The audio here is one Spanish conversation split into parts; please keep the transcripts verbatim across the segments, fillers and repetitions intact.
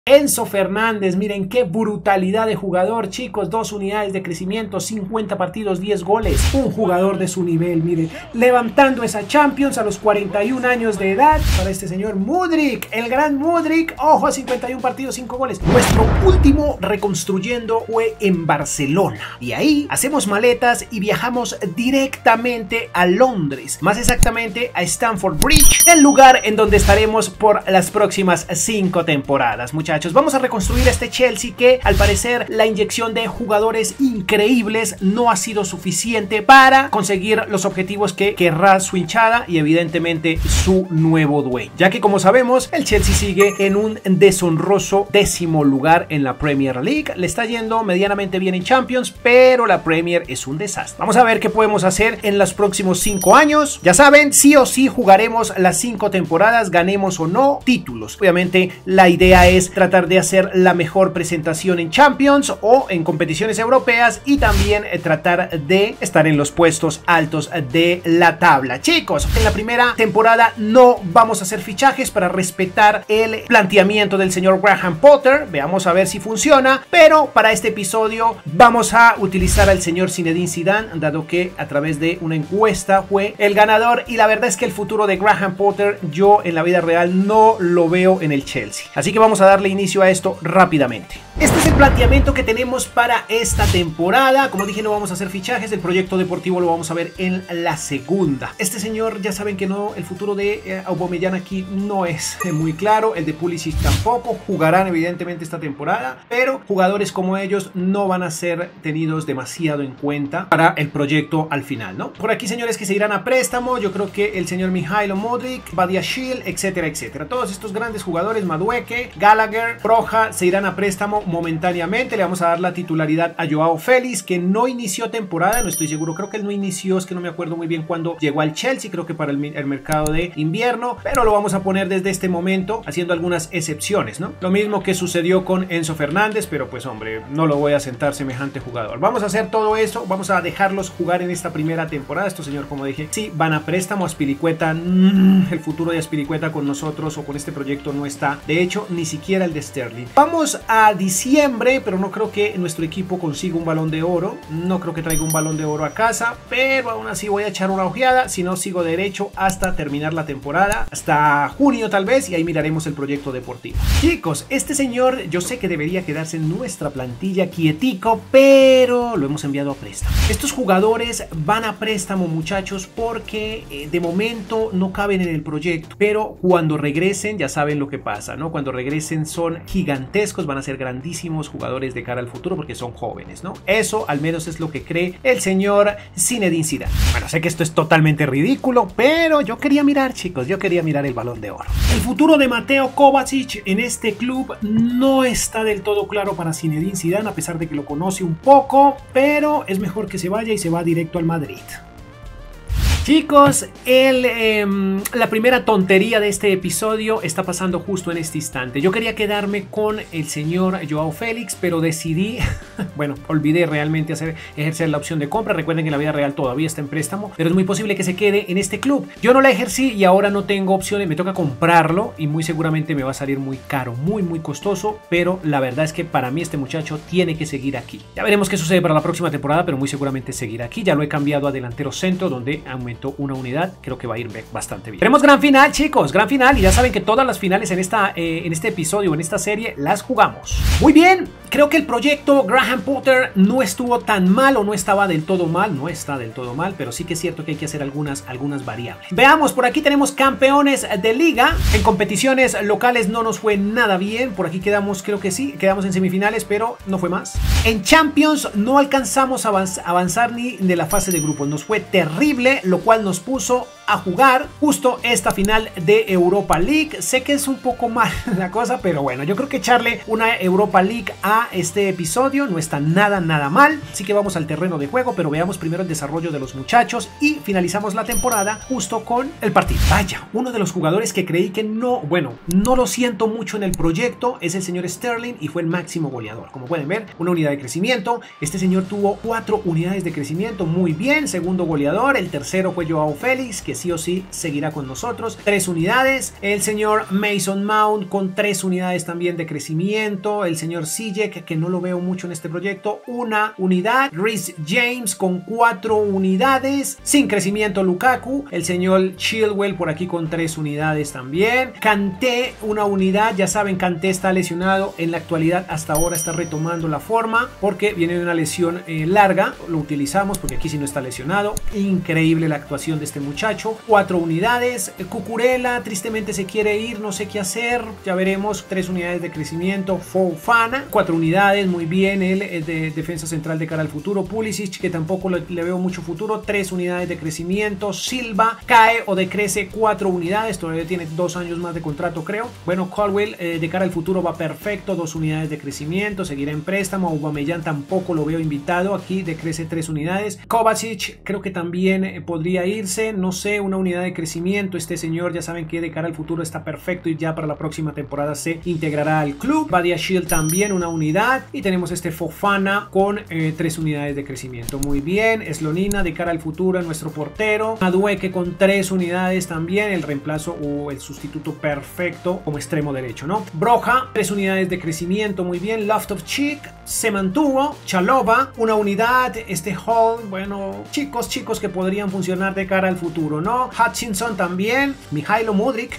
Enzo Fernández, miren qué brutalidad de jugador, chicos, dos unidades de crecimiento, cincuenta partidos, diez goles, un jugador de su nivel, miren, levantando esa Champions a los cuarenta y un años de edad para este señor Mudryk, el gran Mudryk, ojo, a cincuenta y un partidos, cinco goles. Nuestro último reconstruyendo fue en Barcelona y ahí hacemos maletas y viajamos directamente a Londres, más exactamente a Stamford Bridge, el lugar en donde estaremos por las próximas cinco temporadas. Muchas Muchachos, vamos a reconstruir este Chelsea que al parecer la inyección de jugadores increíbles no ha sido suficiente para conseguir los objetivos que querrá su hinchada y evidentemente su nuevo dueño, ya que como sabemos el Chelsea sigue en un deshonroso décimo lugar en la Premier League, le está yendo medianamente bien en Champions, pero la Premier es un desastre. Vamos a ver qué podemos hacer en los próximos cinco años, ya saben, sí o sí jugaremos las cinco temporadas, ganemos o no títulos. Obviamente la idea es tratar de hacer la mejor presentación en Champions o en competiciones europeas y también eh, tratar de estar en los puestos altos de la tabla. Chicos, en la primera temporada no vamos a hacer fichajes para respetar el planteamiento del señor Graham Potter, veamos a ver si funciona, pero para este episodio vamos a utilizar al señor Zinedine Zidane, dado que a través de una encuesta fue el ganador y la verdad es que el futuro de Graham Potter yo en la vida real no lo veo en el Chelsea, así que vamos a darle inicio a esto rápidamente. Este es el planteamiento que tenemos para esta temporada. Como dije, no vamos a hacer fichajes, el proyecto deportivo lo vamos a ver en la segunda. Este señor ya saben que no, el futuro de eh, Aubameyang aquí no es eh, muy claro, el de Pulisic tampoco, jugarán evidentemente esta temporada, pero jugadores como ellos no van a ser tenidos demasiado en cuenta para el proyecto al final, ¿no? Por aquí señores que se irán a préstamo, yo creo que el señor Mihailo Mudryk, Badiashile, etcétera, etcétera. Todos estos grandes jugadores, Madueke, Gallagher, Broja, se irán a préstamo momentáneamente. Le vamos a dar la titularidad a Joao Félix, que no inició temporada, no estoy seguro, creo que él no inició, es que no me acuerdo muy bien cuándo llegó al Chelsea, creo que para el, el mercado de invierno, pero lo vamos a poner desde este momento, haciendo algunas excepciones, ¿no? Lo mismo que sucedió con Enzo Fernández, pero pues hombre, no lo voy a sentar semejante jugador. Vamos a hacer todo eso, vamos a dejarlos jugar en esta primera temporada. Estos señor, como dije, sí, van a préstamo. Azpilicueta, mmm, el futuro de Azpilicueta con nosotros o con este proyecto no está, de hecho, ni siquiera el de Sterling. Vamos a diciembre, pero no creo que nuestro equipo consiga un balón de oro, no creo que traiga un balón de oro a casa, pero aún así voy a echar una ojeada, si no sigo derecho hasta terminar la temporada, hasta junio tal vez, y ahí miraremos el proyecto deportivo. Chicos, este señor yo sé que debería quedarse en nuestra plantilla quietico, pero lo hemos enviado a préstamo. Estos jugadores van a préstamo, muchachos, porque eh, de momento no caben en el proyecto, pero cuando regresen ya saben lo que pasa, ¿no? Cuando regresen son gigantescos, van a ser grandísimos jugadores de cara al futuro porque son jóvenes, ¿no? Eso al menos es lo que cree el señor Zinedine Zidane. Bueno, sé que esto es totalmente ridículo, pero yo quería mirar, chicos, yo quería mirar el balón de oro. El futuro de Mateo Kovacic en este club no está del todo claro para Zinedine Zidane, a pesar de que lo conoce un poco, pero es mejor que se vaya y se va directo al Madrid. Chicos, el, eh, la primera tontería de este episodio está pasando justo en este instante. Yo quería quedarme con el señor Joao Félix, pero decidí, bueno, olvidé realmente hacer, ejercer la opción de compra. Recuerden que en la vida real todavía está en préstamo, pero es muy posible que se quede en este club. Yo no la ejercí y ahora no tengo opciones, me toca comprarlo y muy seguramente me va a salir muy caro, muy muy costoso, pero la verdad es que para mí este muchacho tiene que seguir aquí. Ya veremos qué sucede para la próxima temporada, pero muy seguramente seguirá aquí. Ya lo he cambiado a delantero centro, donde aumentó una unidad, creo que va a ir bastante bien. Tenemos gran final, chicos, gran final, y ya saben que todas las finales en, esta, eh, en este episodio, en esta serie, las jugamos. Muy bien, creo que el proyecto Graham Potter no estuvo tan mal o no estaba del todo mal, no está del todo mal, pero sí que es cierto que hay que hacer algunas, algunas variables. Veamos, por aquí tenemos campeones de liga, en competiciones locales no nos fue nada bien, por aquí quedamos, creo que sí, quedamos en semifinales, pero no fue más. En Champions no alcanzamos a avanz avanzar ni de la fase de grupos, nos fue terrible, lo cual nos puso a jugar justo esta final de Europa League. Sé que es un poco mal la cosa, pero bueno, yo creo que echarle una Europa League a este episodio no está nada, nada mal. Así que vamos al terreno de juego, pero veamos primero el desarrollo de los muchachos y finalizamos la temporada justo con el partido. Vaya, uno de los jugadores que creí que no, bueno, no lo siento mucho en el proyecto es el señor Sterling y fue el máximo goleador. Como pueden ver, una unidad de crecimiento. Este señor tuvo cuatro unidades de crecimiento, muy bien. Segundo goleador, el tercero fue Joao Félix, que que sí o sí seguirá con nosotros. Tres unidades. El señor Mason Mount con tres unidades también de crecimiento. El señor Sijek, que no lo veo mucho en este proyecto, una unidad. Reece James con cuatro unidades. Sin crecimiento Lukaku. El señor Chilwell por aquí con tres unidades también. Kanté una unidad. Ya saben, Kanté está lesionado en la actualidad. Hasta ahora está retomando la forma porque viene de una lesión eh, larga. Lo utilizamos porque aquí sí no está lesionado. Increíble la actuación de este muchacho. Cuatro unidades. Cucurella tristemente se quiere ir, no sé qué hacer. Ya veremos. Tres unidades de crecimiento. Fofana. Cuatro unidades, muy bien. Él es de defensa central de cara al futuro. Pulisic, que tampoco le, le veo mucho futuro. Tres unidades de crecimiento. Silva cae o decrece cuatro unidades. Todavía tiene dos años más de contrato, creo. Bueno, Colwill eh, de cara al futuro va perfecto. Dos unidades de crecimiento. Seguirá en préstamo. Aubameyang tampoco lo veo invitado. Aquí decrece tres unidades. Kovacic creo que también eh, podría irse. No sé, una unidad de crecimiento. Este señor ya saben que de cara al futuro está perfecto y ya para la próxima temporada se integrará al club. Badiashile también una unidad. Y tenemos este Fofana con eh, tres unidades de crecimiento. Muy bien. Slonina de cara al futuro, nuestro portero. Madueke con tres unidades también. El reemplazo o el sustituto perfecto como extremo derecho, ¿no? Broja, tres unidades de crecimiento. Muy bien. Loftus-Cheek se mantuvo. Chalobah, una unidad. Este Hall, bueno, chicos, chicos que podrían funcionar de cara al futuro, ¿no? Hutchinson también. Mijailo Mudryk.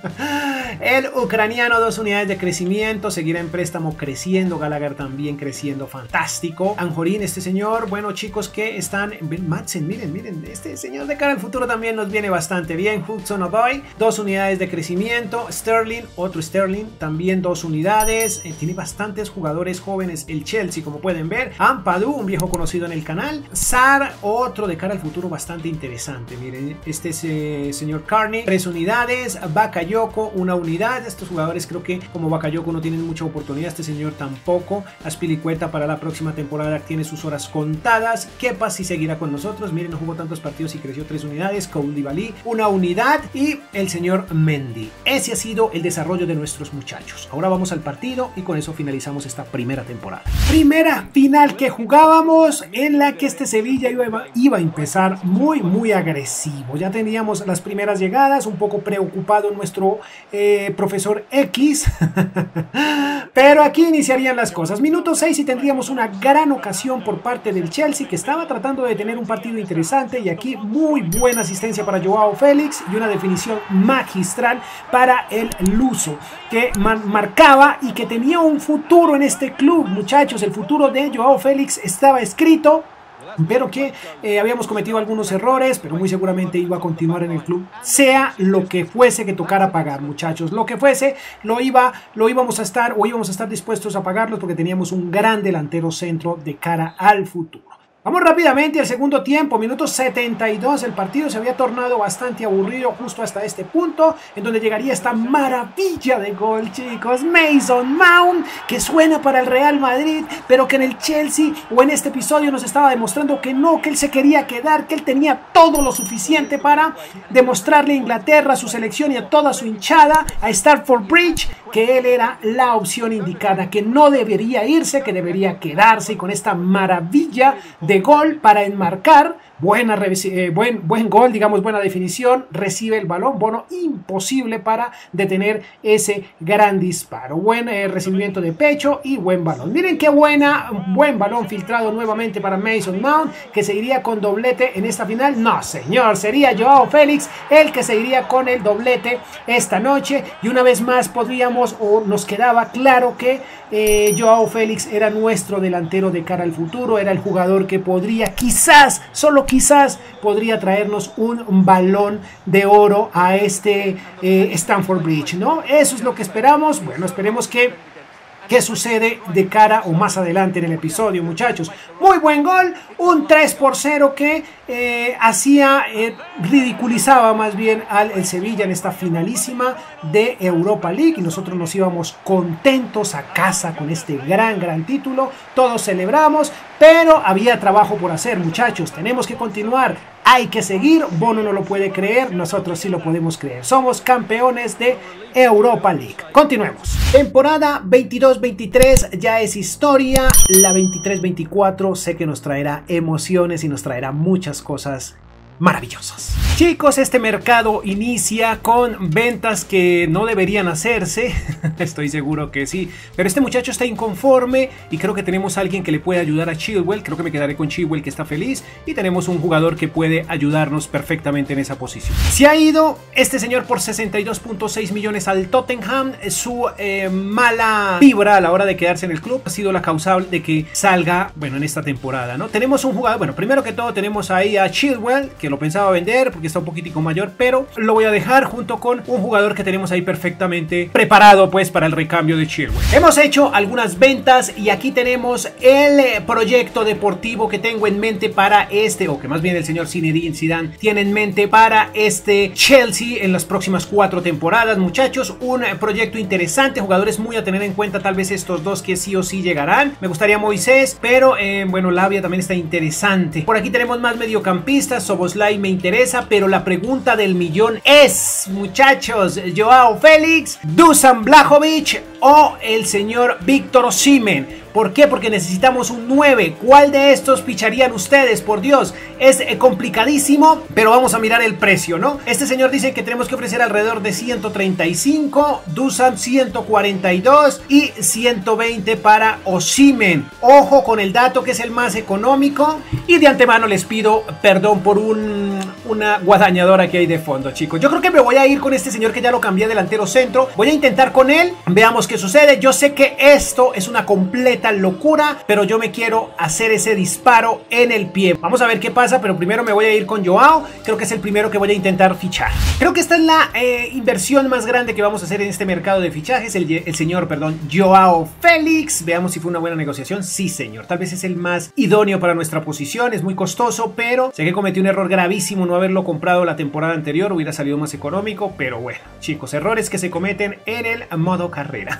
El ucraniano, dos unidades de crecimiento. Seguirá en préstamo creciendo. Gallagher también creciendo. Fantástico. Anjorin, este señor. Bueno, chicos que están. Madsen, miren, miren. Este señor de cara al futuro también nos viene bastante bien. Hudson-Odoi, dos unidades de crecimiento. Sterling, otro Sterling, también dos unidades. Eh, tiene bastantes jugadores jóvenes el Chelsea, como pueden ver. Ampadu, un viejo conocido en el canal. Sarr, otro de cara al futuro bastante interesante. Miren, este es eh, señor Carney, tres unidades. Bakayoko, una unidad. Estos jugadores creo que como Bakayoko no tienen mucha oportunidad. Este señor tampoco. Aspilicueta para la próxima temporada tiene sus horas contadas. Kepa si seguirá con nosotros. Miren, no jugó tantos partidos y creció tres unidades. Koulibaly, una unidad. Y el señor Mendy. Ese ha sido el desarrollo de nuestros muchachos. Ahora vamos al partido y con eso finalizamos esta primera temporada. Primera final que jugábamos, en la que este Sevilla iba, iba a empezar muy muy agresivo. Ya teníamos las primeras llegadas, un poco preocupado nuestro eh, profesor X. Pero aquí iniciarían las cosas. Minuto seis y tendríamos una gran ocasión por parte del Chelsea, que estaba tratando de tener un partido interesante, y aquí muy buena asistencia para Joao Félix y una definición magistral para el luso, que man marcaba y que tenía un futuro en este club, muchachos. El futuro de Joao Félix estaba escrito, pero que eh, habíamos cometido algunos errores, pero muy seguramente iba a continuar en el club, sea lo que fuese que tocara pagar, muchachos. Lo que fuese, lo, iba, lo íbamos a estar o íbamos a estar dispuestos a pagarlos, porque teníamos un gran delantero centro de cara al futuro. Vamos rápidamente al segundo tiempo, minuto setenta y dos. El partido se había tornado bastante aburrido justo hasta este punto, en donde llegaría esta maravilla de gol, chicos. Mason Mount, que suena para el Real Madrid, pero que en el Chelsea o en este episodio nos estaba demostrando que no, que él se quería quedar, que él tenía todo lo suficiente para demostrarle a Inglaterra, a su selección y a toda su hinchada, a Stamford Bridge, que él era la opción indicada, que no debería irse, que debería quedarse, y con esta maravilla de gol para enmarcar, buena, eh, buen, buen gol, digamos, buena definición, recibe el balón, bueno, imposible para detener ese gran disparo. Buen eh, recibimiento de pecho y buen balón. Miren qué buena, buen balón filtrado nuevamente para Mason Mount, que se iría con doblete en esta final. No, señor, sería Joao Félix el que se iría con el doblete esta noche, y una vez más podríamos, o nos quedaba claro que eh, Joao Félix era nuestro delantero de cara al futuro, era el jugador que podría, quizás, solo quizás, podría traernos un balón de oro a este eh, Stamford Bridge, ¿no? Eso es lo que esperamos. Bueno, esperemos que ¿qué sucede de cara o más adelante en el episodio, muchachos? Muy buen gol, un tres por cero que eh, hacía, eh, ridiculizaba más bien al el Sevilla en esta finalísima de Europa League, y nosotros nos íbamos contentos a casa con este gran, gran título. Todos celebramos, pero había trabajo por hacer, muchachos. Tenemos que continuar. Hay que seguir. Bono no lo puede creer, nosotros sí lo podemos creer. Somos campeones de Europa League. Continuemos. Temporada veintidós veintitrés ya es historia. La veintitrés veinticuatro sé que nos traerá emociones y nos traerá muchas cosas maravillosas. Chicos, este mercado inicia con ventas que no deberían hacerse, estoy seguro que sí, pero este muchacho está inconforme y creo que tenemos a alguien que le puede ayudar a Chilwell. Creo que me quedaré con Chilwell, que está feliz, y tenemos un jugador que puede ayudarnos perfectamente en esa posición. Se ha ido este señor por sesenta y dos punto seis millones al Tottenham. Su eh, mala vibra a la hora de quedarse en el club ha sido la causal de que salga, bueno, en esta temporada, ¿no? Tenemos un jugador, bueno, primero que todo tenemos ahí a Chilwell, que lo pensaba vender porque está un poquitico mayor, pero lo voy a dejar junto con un jugador que tenemos ahí perfectamente preparado pues para el recambio de Chilwell. Hemos hecho algunas ventas y aquí tenemos el proyecto deportivo que tengo en mente para este, o que más bien el señor Zinedine Zidane tiene en mente para este Chelsea en las próximas cuatro temporadas. Muchachos, un proyecto interesante, jugadores muy a tener en cuenta, tal vez estos dos que sí o sí llegarán. Me gustaría Moisés, pero eh, bueno, Lavia también está interesante. Por aquí tenemos más mediocampistas. Szoboszlai me interesa, pero la pregunta del millón es, muchachos, Joao Félix, Dusan Vlahovic o el señor Víctor Osimhen. ¿Por qué? Porque necesitamos un nueve. ¿Cuál de estos ficharían ustedes? Por Dios, es eh, complicadísimo, pero vamos a mirar el precio, ¿no? Este señor dice que tenemos que ofrecer alrededor de ciento treinta y cinco, Dusan ciento cuarenta y dos y ciento veinte para Osimhen. Ojo con el dato, que es el más económico, y de antemano les pido perdón por un, una guadañadora que hay de fondo, chicos. Yo creo que me voy a ir con este señor que ya lo cambié delantero centro. Voy a intentar con él, veamos qué sucede. Yo sé que esto es una completa locura, pero yo me quiero hacer ese disparo en el pie. Vamos a ver qué pasa, pero primero me voy a ir con Joao. Creo que es el primero que voy a intentar fichar. Creo que esta es la eh, inversión más grande que vamos a hacer en este mercado de fichajes. El, el señor, perdón, Joao Félix. Veamos si fue una buena negociación. Sí, señor. Tal vez es el más idóneo para nuestra posición. Es muy costoso, pero sé que cometí un error gravísimo no haberlo comprado la temporada anterior. Hubiera salido más económico, pero bueno, chicos, errores que se cometen en el modo carrera.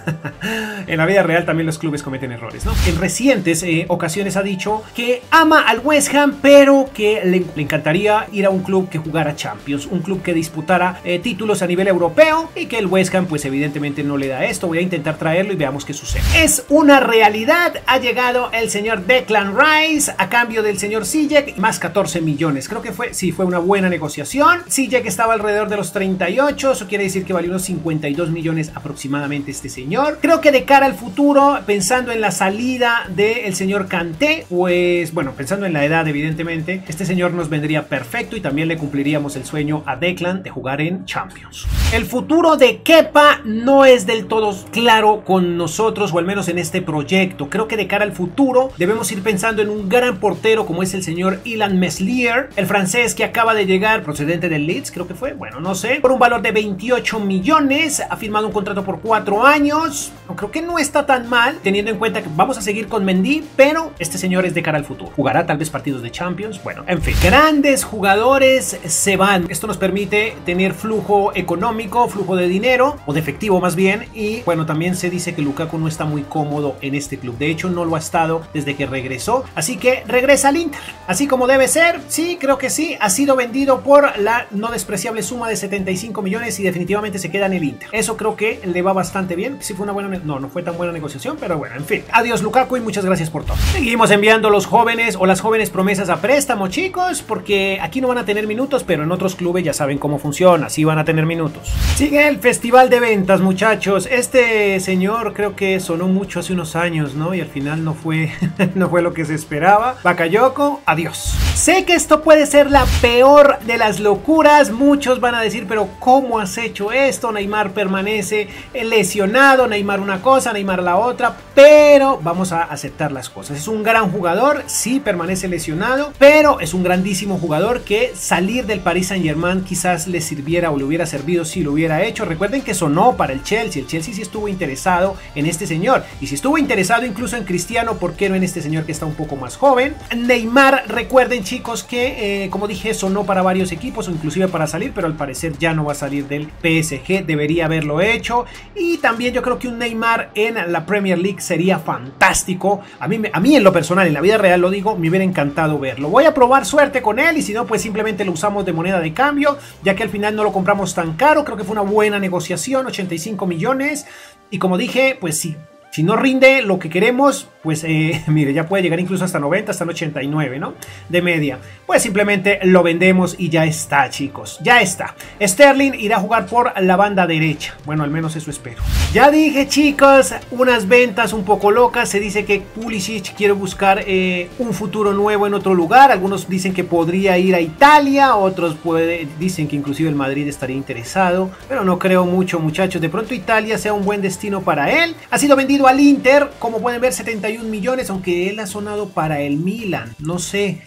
En la vida real también los clubes cometen errores, ¿no? En recientes eh, ocasiones ha dicho que ama al West Ham, pero que le, le encantaría ir a un club que jugara Champions, un club que disputara eh, títulos a nivel europeo, y que el West Ham pues evidentemente no le da esto. Voy a intentar traerlo y veamos qué sucede. Es una realidad, ha llegado el señor Declan Rice a cambio del señor Ziyech, más catorce millones. Creo que fue, sí, fue una buena negociación. Ziyech estaba alrededor de los treinta y ocho, eso quiere decir que valió unos cincuenta y dos millones aproximadamente este señor. Creo que de cara al futuro, pensando en la salida del señor Kanté, pues bueno, pensando en la edad evidentemente, este señor nos vendría perfecto y también le cumpliríamos el sueño a Declan de jugar en Champions. El futuro de Kepa no es del todo claro con nosotros, o al menos en este proyecto. Creo que de cara al futuro debemos ir pensando en un gran portero como es el señor Illan Meslier, el francés que acaba de llegar procedente del Leeds, creo que fue, bueno, no sé, por un valor de veintiocho millones, ha firmado un contrato por cuatro años. Creo que no está tan mal, teniendo en cuenta que vamos a seguir con Mendy, pero este señor es de cara al futuro. Jugará tal vez partidos de Champions, bueno, en fin. Grandes jugadores se van. Esto nos permite tener flujo económico, flujo de dinero, o de efectivo más bien, y bueno, también se dice que Lukaku no está muy cómodo en este club. De hecho, no lo ha estado desde que regresó, así que regresa al Inter. Así como debe ser, sí, creo que sí. Ha sido vendido por la no despreciable suma de setenta y cinco millones y definitivamente se queda en el Inter. Eso creo que le va bastante bien. Sí fue una buena... No, no fue tan buena negociación, pero bueno, en fin. Adiós Lukaku y muchas gracias por todo. Seguimos enviando los jóvenes o las jóvenes promesas a préstamo, chicos, porque aquí no van a tener minutos, pero en otros clubes ya saben cómo funciona, sí van a tener minutos. Sigue el festival de ventas, muchachos. Este señor creo que sonó mucho hace unos años, ¿no? Y al final no fue, no fue lo que se esperaba. Bakayoko, adiós. Sé que esto puede ser la peor de las locuras. Muchos van a decir, pero ¿cómo has hecho esto? Neymar permanece lesionado, Neymar una cosa, Neymar la otra, pero vamos a aceptar las cosas. Es un gran jugador, sí permanece lesionado, pero es un grandísimo jugador que salir del Paris Saint-Germain quizás le sirviera o le hubiera servido si lo hubiera hecho. Recuerden que sonó para el Chelsea, el Chelsea sí estuvo interesado en este señor, y si estuvo interesado incluso en Cristiano, ¿por qué no en este señor que está un poco más joven? Neymar, recuerden chicos que eh, como dije, sonó para varios equipos o inclusive para salir, pero al parecer ya no va a salir del P S G, debería haberlo hecho. Y también yo creo que un Neymar en la Premier League sería fantástico. A mí, a mí en lo personal, en la vida real lo digo, me hubiera encantado verlo. Voy a probar suerte con él y si no, pues simplemente lo usamos de moneda de cambio, ya que al final no lo compramos tan caro. Creo que fue una buena negociación, ochenta y cinco millones. Y como dije, pues sí, Si no rinde lo que queremos, pues eh, mire, ya puede llegar incluso hasta noventa, hasta el ochenta y nueve, ¿no? De media. Pues simplemente lo vendemos y ya está, chicos. Ya está. Sterling irá a jugar por la banda derecha. Bueno, al menos eso espero. Ya dije, chicos, unas ventas un poco locas. Se dice que Pulisic quiere buscar eh, un futuro nuevo en otro lugar. Algunos dicen que podría ir a Italia, otros puede, dicen que inclusive el Madrid estaría interesado, pero no creo mucho, muchachos. De pronto Italia sea un buen destino para él. Ha sido vendido al Inter, como pueden ver, setenta y un millones, aunque él ha sonado para el Milan, no sé.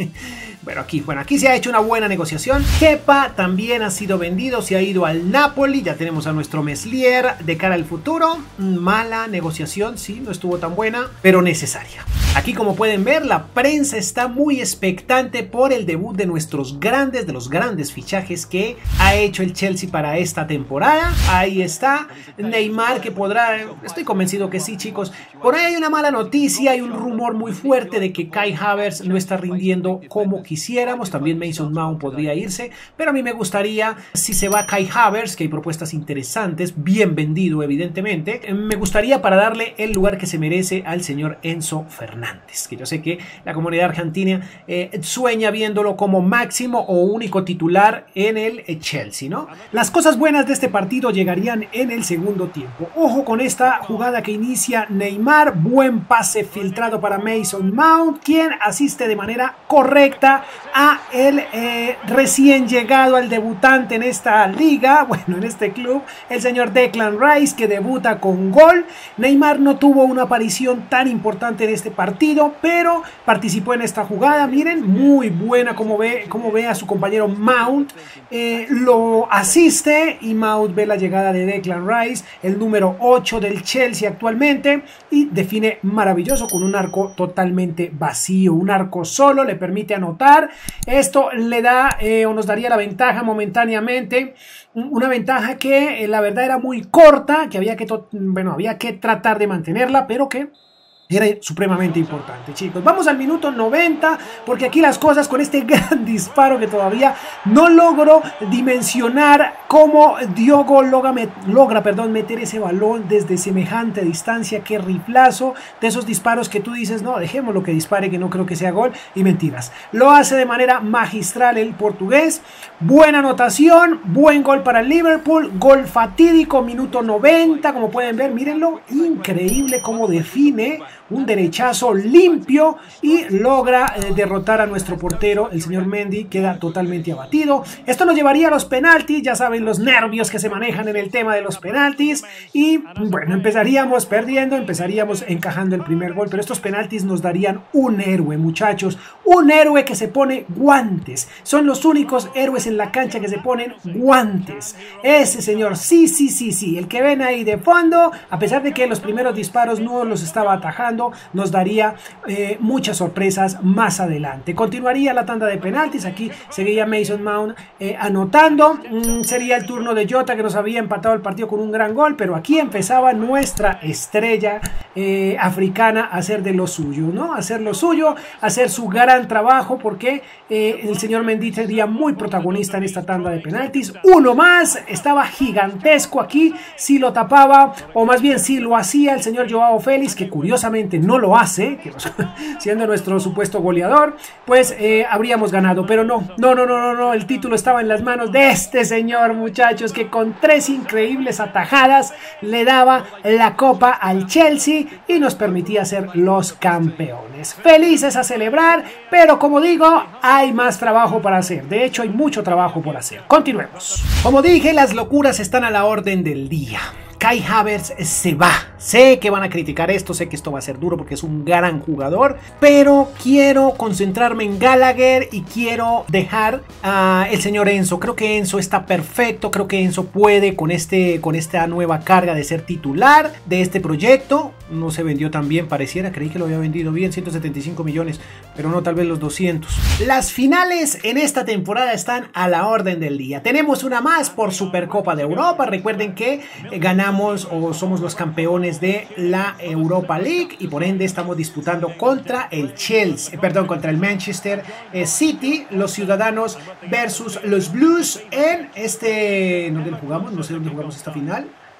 Bueno, aquí, bueno, aquí se ha hecho una buena negociación. Kepa también ha sido vendido, se ha ido al Napoli. Ya tenemos a nuestro Meslier de cara al futuro. Mala negociación, sí, no estuvo tan buena, pero necesaria. Aquí, como pueden ver, la prensa está muy expectante por el debut de nuestros grandes, de los grandes fichajes que ha hecho el Chelsea para esta temporada. Ahí está Neymar, que podrá, estoy convencido que sí, chicos. Por ahí hay una mala noticia, hay un rumor muy fuerte de que Kai Havertz no está rindiendo como quisiéramos. También Mason Mount podría irse, pero a mí me gustaría, si se va Kai Havertz, que hay propuestas interesantes, bien vendido evidentemente, me gustaría para darle el lugar que se merece al señor Enzo Fernández, que yo sé que la comunidad argentina eh, sueña viéndolo como máximo o único titular en el Chelsea, ¿no? Las cosas buenas de este partido llegarían en el segundo tiempo. Ojo con esta jugada que inicia Neymar, buen pase filtrado para Mason Mount, quien asiste de manera correcta a el eh, recién llegado, al debutante en esta liga, bueno, en este club, el señor Declan Rice, que debuta con gol. Neymar no tuvo una aparición tan importante en este partido, pero participó en esta jugada. Miren, muy buena como ve, como ve a su compañero Mount, eh, lo asiste y Mount ve la llegada de Declan Rice, el número ocho del Chelsea actualmente, y define maravilloso con un arco totalmente vacío, un arco solo, le permite anotar. Esto le da eh, o nos daría la ventaja momentáneamente, una ventaja que eh, la verdad era muy corta, que había que, bueno, había que tratar de mantenerla, pero que era supremamente importante, chicos. Vamos al minuto noventa, porque aquí las cosas con este gran disparo que todavía no logro dimensionar cómo Diogo logra, logra perdón, meter ese balón desde semejante distancia. Qué riflazo, de esos disparos que tú dices, no, dejémoslo que dispare, que no creo que sea gol, y mentiras. Lo hace de manera magistral el portugués. Buena anotación, buen gol para el Liverpool, gol fatídico, minuto noventa, como pueden ver, mírenlo, increíble cómo define. Un derechazo limpio y logra eh, derrotar a nuestro portero, el señor Mendy, queda totalmente abatido. Esto nos llevaría a los penaltis, ya saben los nervios que se manejan en el tema de los penaltis. Y bueno, empezaríamos perdiendo, empezaríamos encajando el primer gol, pero estos penaltis nos darían un héroe, muchachos. Un héroe que se pone guantes. Son los únicos héroes en la cancha que se ponen guantes. Ese señor, sí, sí, sí, sí, el que ven ahí de fondo, a pesar de que los primeros disparos no los estaba atajando, nos daría eh, muchas sorpresas más adelante. Continuaría la tanda de penaltis. Aquí seguiría Mason Mount eh, anotando. Mm, sería el turno de Jota, que nos había empatado el partido con un gran gol, pero aquí empezaba nuestra estrella eh, africana a hacer de lo suyo, ¿no? Hacer lo suyo, hacer su gran trabajo, porque eh, el señor Mendy sería muy protagonista en esta tanda de penaltis. Uno más, estaba gigantesco aquí. Si lo tapaba, o más bien si lo hacía el señor Joao Félix, que curiosamente no lo hace, que siendo nuestro supuesto goleador, pues eh, habríamos ganado, pero no, no, no, no, no, no, el título estaba en las manos de este señor, muchachos, que con tres increíbles atajadas le daba la copa al Chelsea y nos permitía ser los campeones. Felices a celebrar, pero como digo, hay más trabajo para hacer. De hecho, hay mucho trabajo por hacer. Continuemos. Como dije, las locuras están a la orden del día. Kai Havertz se va. Sé que van a criticar esto, sé que esto va a ser duro porque es un gran jugador, pero quiero concentrarme en Gallagher y quiero dejar al uh, señor Enzo. Creo que Enzo está perfecto, creo que Enzo puede con, este, con esta nueva carga de ser titular de este proyecto. No se vendió tan bien, pareciera, creí que lo había vendido bien, ciento setenta y cinco millones, pero no, tal vez los doscientos. Las finales en esta temporada están a la orden del día. Tenemos una más por Supercopa de Europa. Recuerden que eh, ganamos o somos los campeones de la Europa League y por ende estamos disputando contra el Chelsea, eh, perdón, contra el Manchester eh, City, los ciudadanos versus los Blues en este, ¿dónde jugamos? No sé dónde jugamos esta final.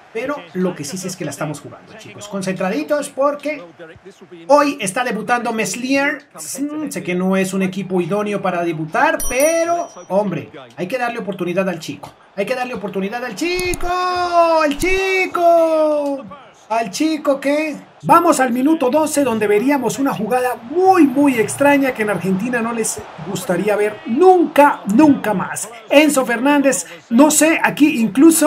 pero lo que sí sé es que la estamos jugando, chicos. Concentraditos porque hoy está debutando Meslier. Sé que no es un equipo idóneo para debutar, pero, hombre, hay que darle oportunidad al chico. Hay que darle oportunidad al chico. ¡Al chico! Al chico que... Vamos al minuto doce, donde veríamos una jugada muy muy extraña que en Argentina no les gustaría ver nunca, nunca más. Enzo Fernández, no sé, aquí incluso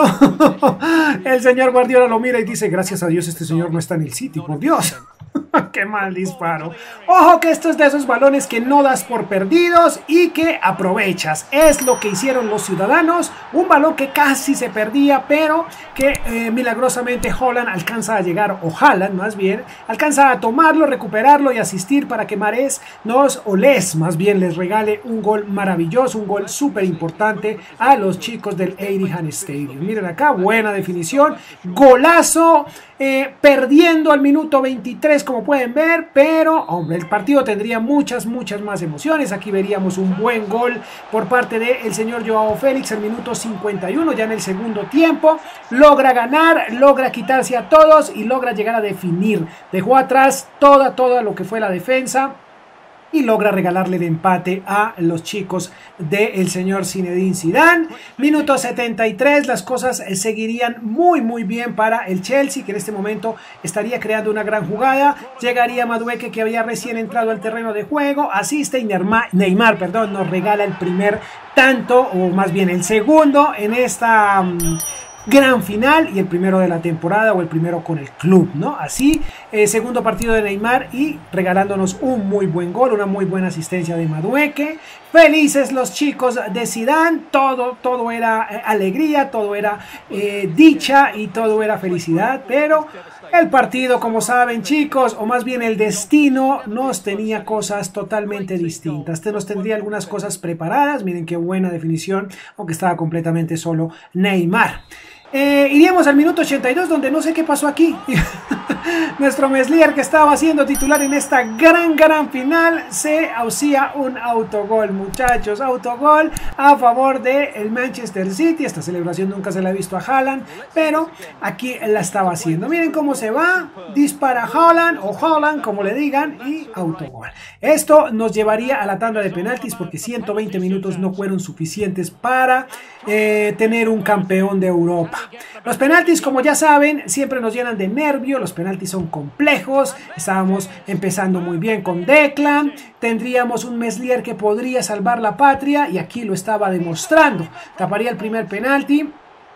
el señor Guardiola lo mira y dice, gracias a Dios este señor no está en el City, por Dios. ¡Qué mal disparo! Ojo que esto es de esos balones que no das por perdidos y que aprovechas. Es lo que hicieron los ciudadanos. Un balón que casi se perdía, pero que eh, milagrosamente Haaland alcanza a llegar, o Haaland más bien, alcanza a tomarlo, recuperarlo y asistir para que Mahrez nos, o les más bien, les regale un gol maravilloso, un gol súper importante a los chicos del Etihad Stadium. Miren acá, buena definición, golazo, eh, perdiendo al minuto veintitrés como pueden ver, pero hombre, el partido tendría muchas, muchas más emociones. Aquí veríamos un buen gol por parte del señor Joao Félix al minuto cincuenta y uno, ya en el segundo tiempo, logra ganar, logra quitarse a todos y logra llegar a definir. Dejó atrás toda, toda lo que fue la defensa y logra regalarle el empate a los chicos del señor Zinedine Zidane. Minuto setenta y tres, las cosas seguirían muy muy bien para el Chelsea, que en este momento estaría creando una gran jugada. Llegaría Madueke, que había recién entrado al terreno de juego, asiste y Neymar, Neymar perdón, nos regala el primer tanto, o más bien el segundo en esta... Um, gran final y el primero de la temporada, o el primero con el club, ¿no? Así, eh, segundo partido de Neymar y regalándonos un muy buen gol, una muy buena asistencia de Madueke. Felices los chicos de Zidane, todo, todo era eh, alegría, todo era eh, dicha y todo era felicidad, pero el partido, como saben chicos, o más bien el destino, nos tenía cosas totalmente distintas. Nos tendría algunas cosas preparadas. Miren qué buena definición, aunque estaba completamente solo Neymar. Eh, iríamos al minuto ochenta y dos, donde no sé qué pasó aquí. Nuestro Meslier, que estaba siendo titular en esta gran, gran final, se hacía un autogol, muchachos. Autogol a favor del Manchester City. Esta celebración nunca se la he visto a Haaland, pero aquí la estaba haciendo. Miren cómo se va, dispara Haaland, o Haaland, como le digan, y autogol. Esto nos llevaría a la tanda de penaltis, porque ciento veinte minutos no fueron suficientes para eh, tener un campeón de Europa. Los penaltis, como ya saben, siempre nos llenan de nervio. Los penaltis son complejos. Estábamos empezando muy bien con Declan. Tendríamos un Meslier que podría salvar la patria, y aquí lo estaba demostrando. Taparía el primer penalti.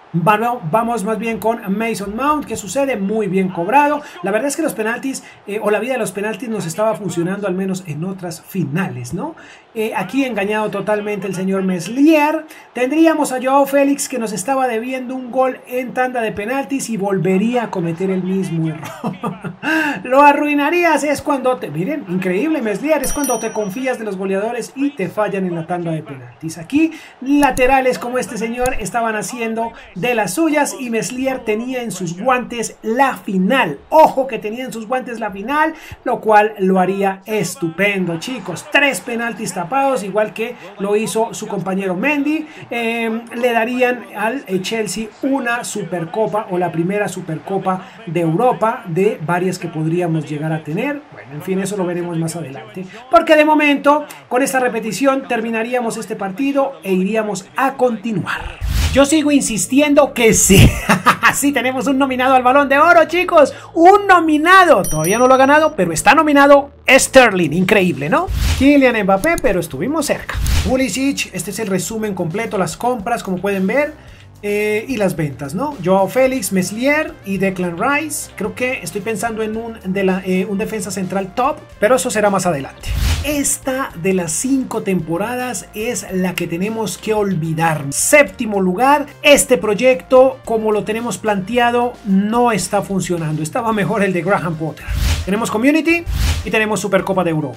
Vamos más bien con Mason Mount. ¿Qué sucede? Muy bien cobrado. La verdad es que los penaltis, eh, o la vida de los penaltis, nos estaba funcionando al menos en otras finales, ¿no? Eh, aquí engañado totalmente el señor Meslier. Tendríamos a Joao Félix, que nos estaba debiendo un gol en tanda de penaltis y volvería a cometer el mismo error. Lo arruinarías. Es cuando te... Miren, increíble Meslier. Es cuando te confías de los goleadores y te fallan en la tanda de penaltis. Aquí laterales como este señor estaban haciendo de las suyas, y Meslier tenía en sus guantes la final. Ojo que tenía en sus guantes la final, lo cual lo haría estupendo, chicos. Tres penaltis tapados, igual que lo hizo su compañero Mendy. Eh, le darían al Chelsea una Supercopa, o la primera Supercopa de Europa de varias que podríamos llegar a tener. Bueno, en fin, eso lo veremos más adelante, porque de momento con esta repetición terminaríamos este partido e iríamos a continuar. Yo sigo insistiendo que sí. Sí, tenemos un nominado al Balón de Oro, chicos. Un nominado. Todavía no lo ha ganado, pero está nominado Sterling. Increíble, ¿no? Kylian Mbappé, pero estuvimos cerca. Pulisic, este es el resumen completo, las compras, como pueden ver. Eh, y las ventas, ¿no? Joao Félix, Meslier y Declan Rice. Creo que estoy pensando en un, de la, eh, un defensa central top, pero eso será más adelante. Esta de las cinco temporadas es la que tenemos que olvidar. Séptimo lugar, este proyecto, como lo tenemos planteado, no está funcionando. Estaba mejor el de Graham Potter. Tenemos Community y tenemos Supercopa de Europa.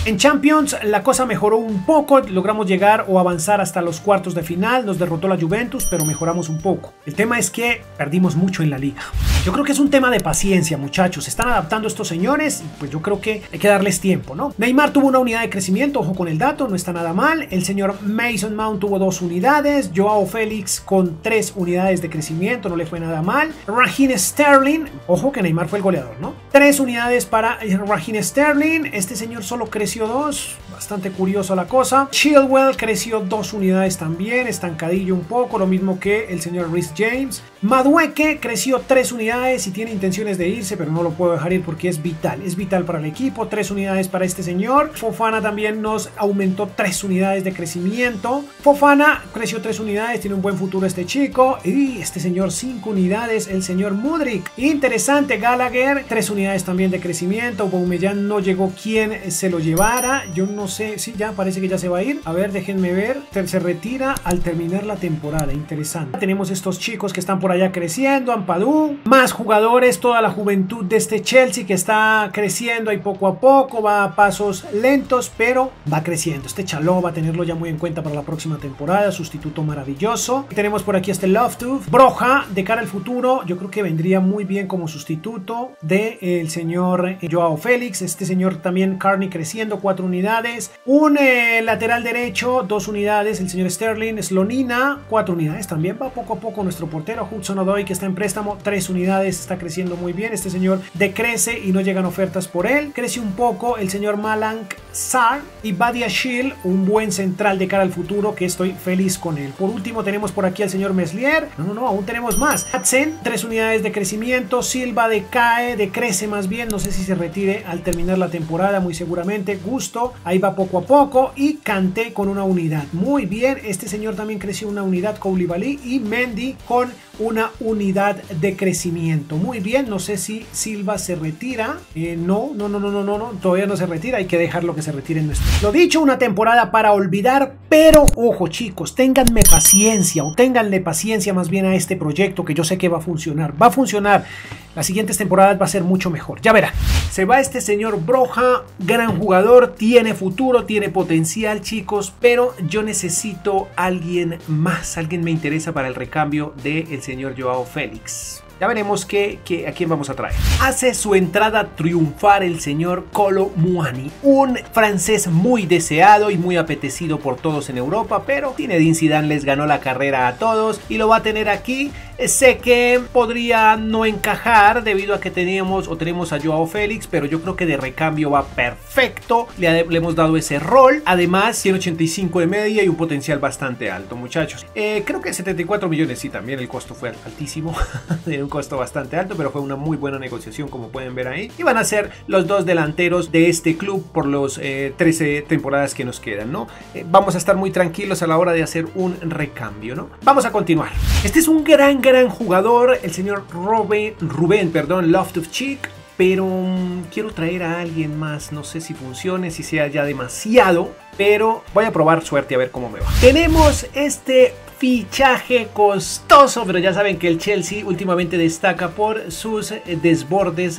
En Champions la cosa mejoró un poco, logramos llegar o avanzar hasta los cuartos de final, nos derrotó la Juventus, pero mejoramos un poco. El tema es que perdimos mucho en la liga. Yo creo que es un tema de paciencia, muchachos. Se están adaptando estos señores y pues yo creo que hay que darles tiempo, ¿no? Neymar tuvo una unidad de crecimiento, ojo con el dato, no está nada mal. El señor Mason Mount tuvo dos unidades. Joao Félix con tres unidades de crecimiento, no le fue nada mal. Raheem Sterling, ojo que Neymar fue el goleador, ¿no? Tres unidades para Raheem Sterling. Este señor solo creció dos, bastante curioso la cosa. Chilwell creció dos unidades también, estancadillo un poco, lo mismo que el señor Reece James. Madueke creció tres unidades y tiene intenciones de irse, pero no lo puedo dejar ir porque es vital, es vital para el equipo. Tres unidades para este señor. Fofana también nos aumentó tres unidades de crecimiento. Fofana creció tres unidades, tiene un buen futuro este chico. Y este señor cinco unidades, el señor Mudryk. Interesante, Gallagher, tres unidades también de crecimiento. Aubameyang no llegó quien se lo llevara. Yo no sé, sí, ya parece que ya se va a ir. A ver, déjenme ver. Se retira al terminar la temporada, interesante. Tenemos estos chicos que están por allá creciendo, Ampadu, más jugadores, toda la juventud de este Chelsea que está creciendo ahí poco a poco, va a pasos lentos, pero va creciendo. Este Chaló va a tenerlo ya muy en cuenta para la próxima temporada, sustituto maravilloso. Tenemos por aquí este Loftus, Broja, de cara al futuro, yo creo que vendría muy bien como sustituto del señor Joao Félix. Este señor también, Carney, creciendo, cuatro unidades. Un eh, lateral derecho, dos unidades, el señor Sterling. Slonina, cuatro unidades también, va poco a poco nuestro portero. Hudson Odoi, que está en préstamo, tres unidades, está creciendo muy bien. Este señor decrece y no llegan ofertas por él. Crece un poco el señor Malang Sarr y Badiashile, un buen central de cara al futuro que estoy feliz con él. Por último tenemos por aquí al señor Meslier. No, no, no, aún tenemos más. Hudson, tres unidades de crecimiento. Silva decae, decrece más bien, no sé si se retire al terminar la temporada, muy seguramente. Gusto, ahí va poco a poco. Y Kanté con una unidad. Muy bien, este señor también creció una unidad, Koulibaly, y Mendy con una unidad de crecimiento. Muy bien, no sé si Silva se retira. Eh, no, no, no, no, no, no, no, todavía no se retira, hay que dejarlo que se retire en nuestro. Lo dicho, una temporada para olvidar, pero ojo chicos, ténganme paciencia o ténganle paciencia más bien a este proyecto que yo sé que va a funcionar. Va a funcionar. Las siguientes temporadas va a ser mucho mejor. Ya verán. Se va este señor Broja, gran jugador, tiene futuro, tiene potencial, chicos, pero yo necesito alguien más. Alguien me interesa para el recambio del señor Joao Félix. Ya veremos que, que, a quién vamos a traer. Hace su entrada triunfar el señor Kolo Muani, un francés muy deseado y muy apetecido por todos en Europa, pero Zinedine Zidane les ganó la carrera a todos y lo va a tener aquí. Sé que podría no encajar debido a que teníamos o tenemos a Joao Félix, pero yo creo que de recambio va perfecto. Le, le hemos dado ese rol. Además, ciento ochenta y cinco de media y un potencial bastante alto, muchachos. Eh, creo que setenta y cuatro millones, sí, también el costo fue altísimo. Un costo bastante alto, pero fue una muy buena negociación, como pueden ver ahí. Y van a ser los dos delanteros de este club por los eh, trece temporadas que nos quedan, ¿no? Eh, vamos a estar muy tranquilos a la hora de hacer un recambio, ¿no? Vamos a continuar. Este es un gran gran jugador, el señor Rubén, Rubén perdón, Loftus-Cheek, pero um, quiero traer a alguien más, no sé si funcione, si sea ya demasiado, pero voy a probar suerte a ver cómo me va. Tenemos este fichaje costoso, pero ya saben que el Chelsea últimamente destaca por sus desbordes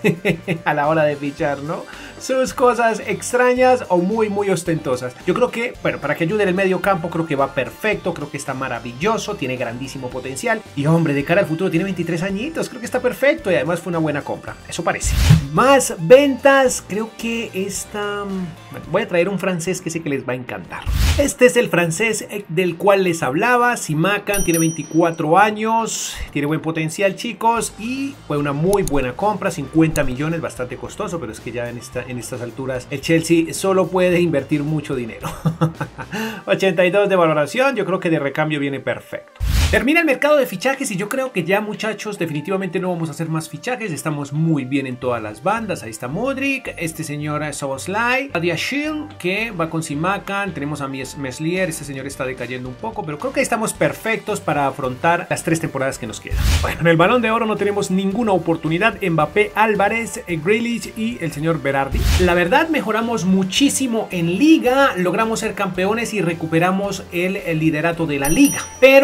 a la hora de fichar, ¿no? Sus cosas extrañas o muy muy ostentosas. Yo creo que, bueno, para que ayude en el medio campo creo que va perfecto, creo que está maravilloso, tiene grandísimo potencial y hombre, de cara al futuro tiene veintitrés añitos, creo que está perfecto y además fue una buena compra, eso parece. Más ventas, creo que esta... Bueno, voy a traer un francés que sé que les va a encantar. Este es el francés del cual les hablaba, Simakan, tiene veinticuatro años, tiene buen potencial, chicos, y fue una muy buena compra, cincuenta millones, bastante costoso, pero es que ya en, esta, en estas alturas el Chelsea solo puede invertir mucho dinero. ochenta y dos de valoración, yo creo que de recambio viene perfecto. Termina el mercado de fichajes y yo creo que ya, muchachos, definitivamente no vamos a hacer más fichajes. Estamos muy bien en todas las bandas. Ahí está Mudryk, este señor Szoboszlai, Badiashile, que va con Simakan. Tenemos a Meslier, este señor está decayendo un poco, pero creo que estamos perfectos para afrontar las tres temporadas que nos quedan. Bueno, en el Balón de Oro no tenemos ninguna oportunidad. Mbappé, Álvarez, Grealish y el señor Berardi. La verdad, mejoramos muchísimo en Liga, logramos ser campeones y recuperamos el, el liderato de la Liga, pero no lo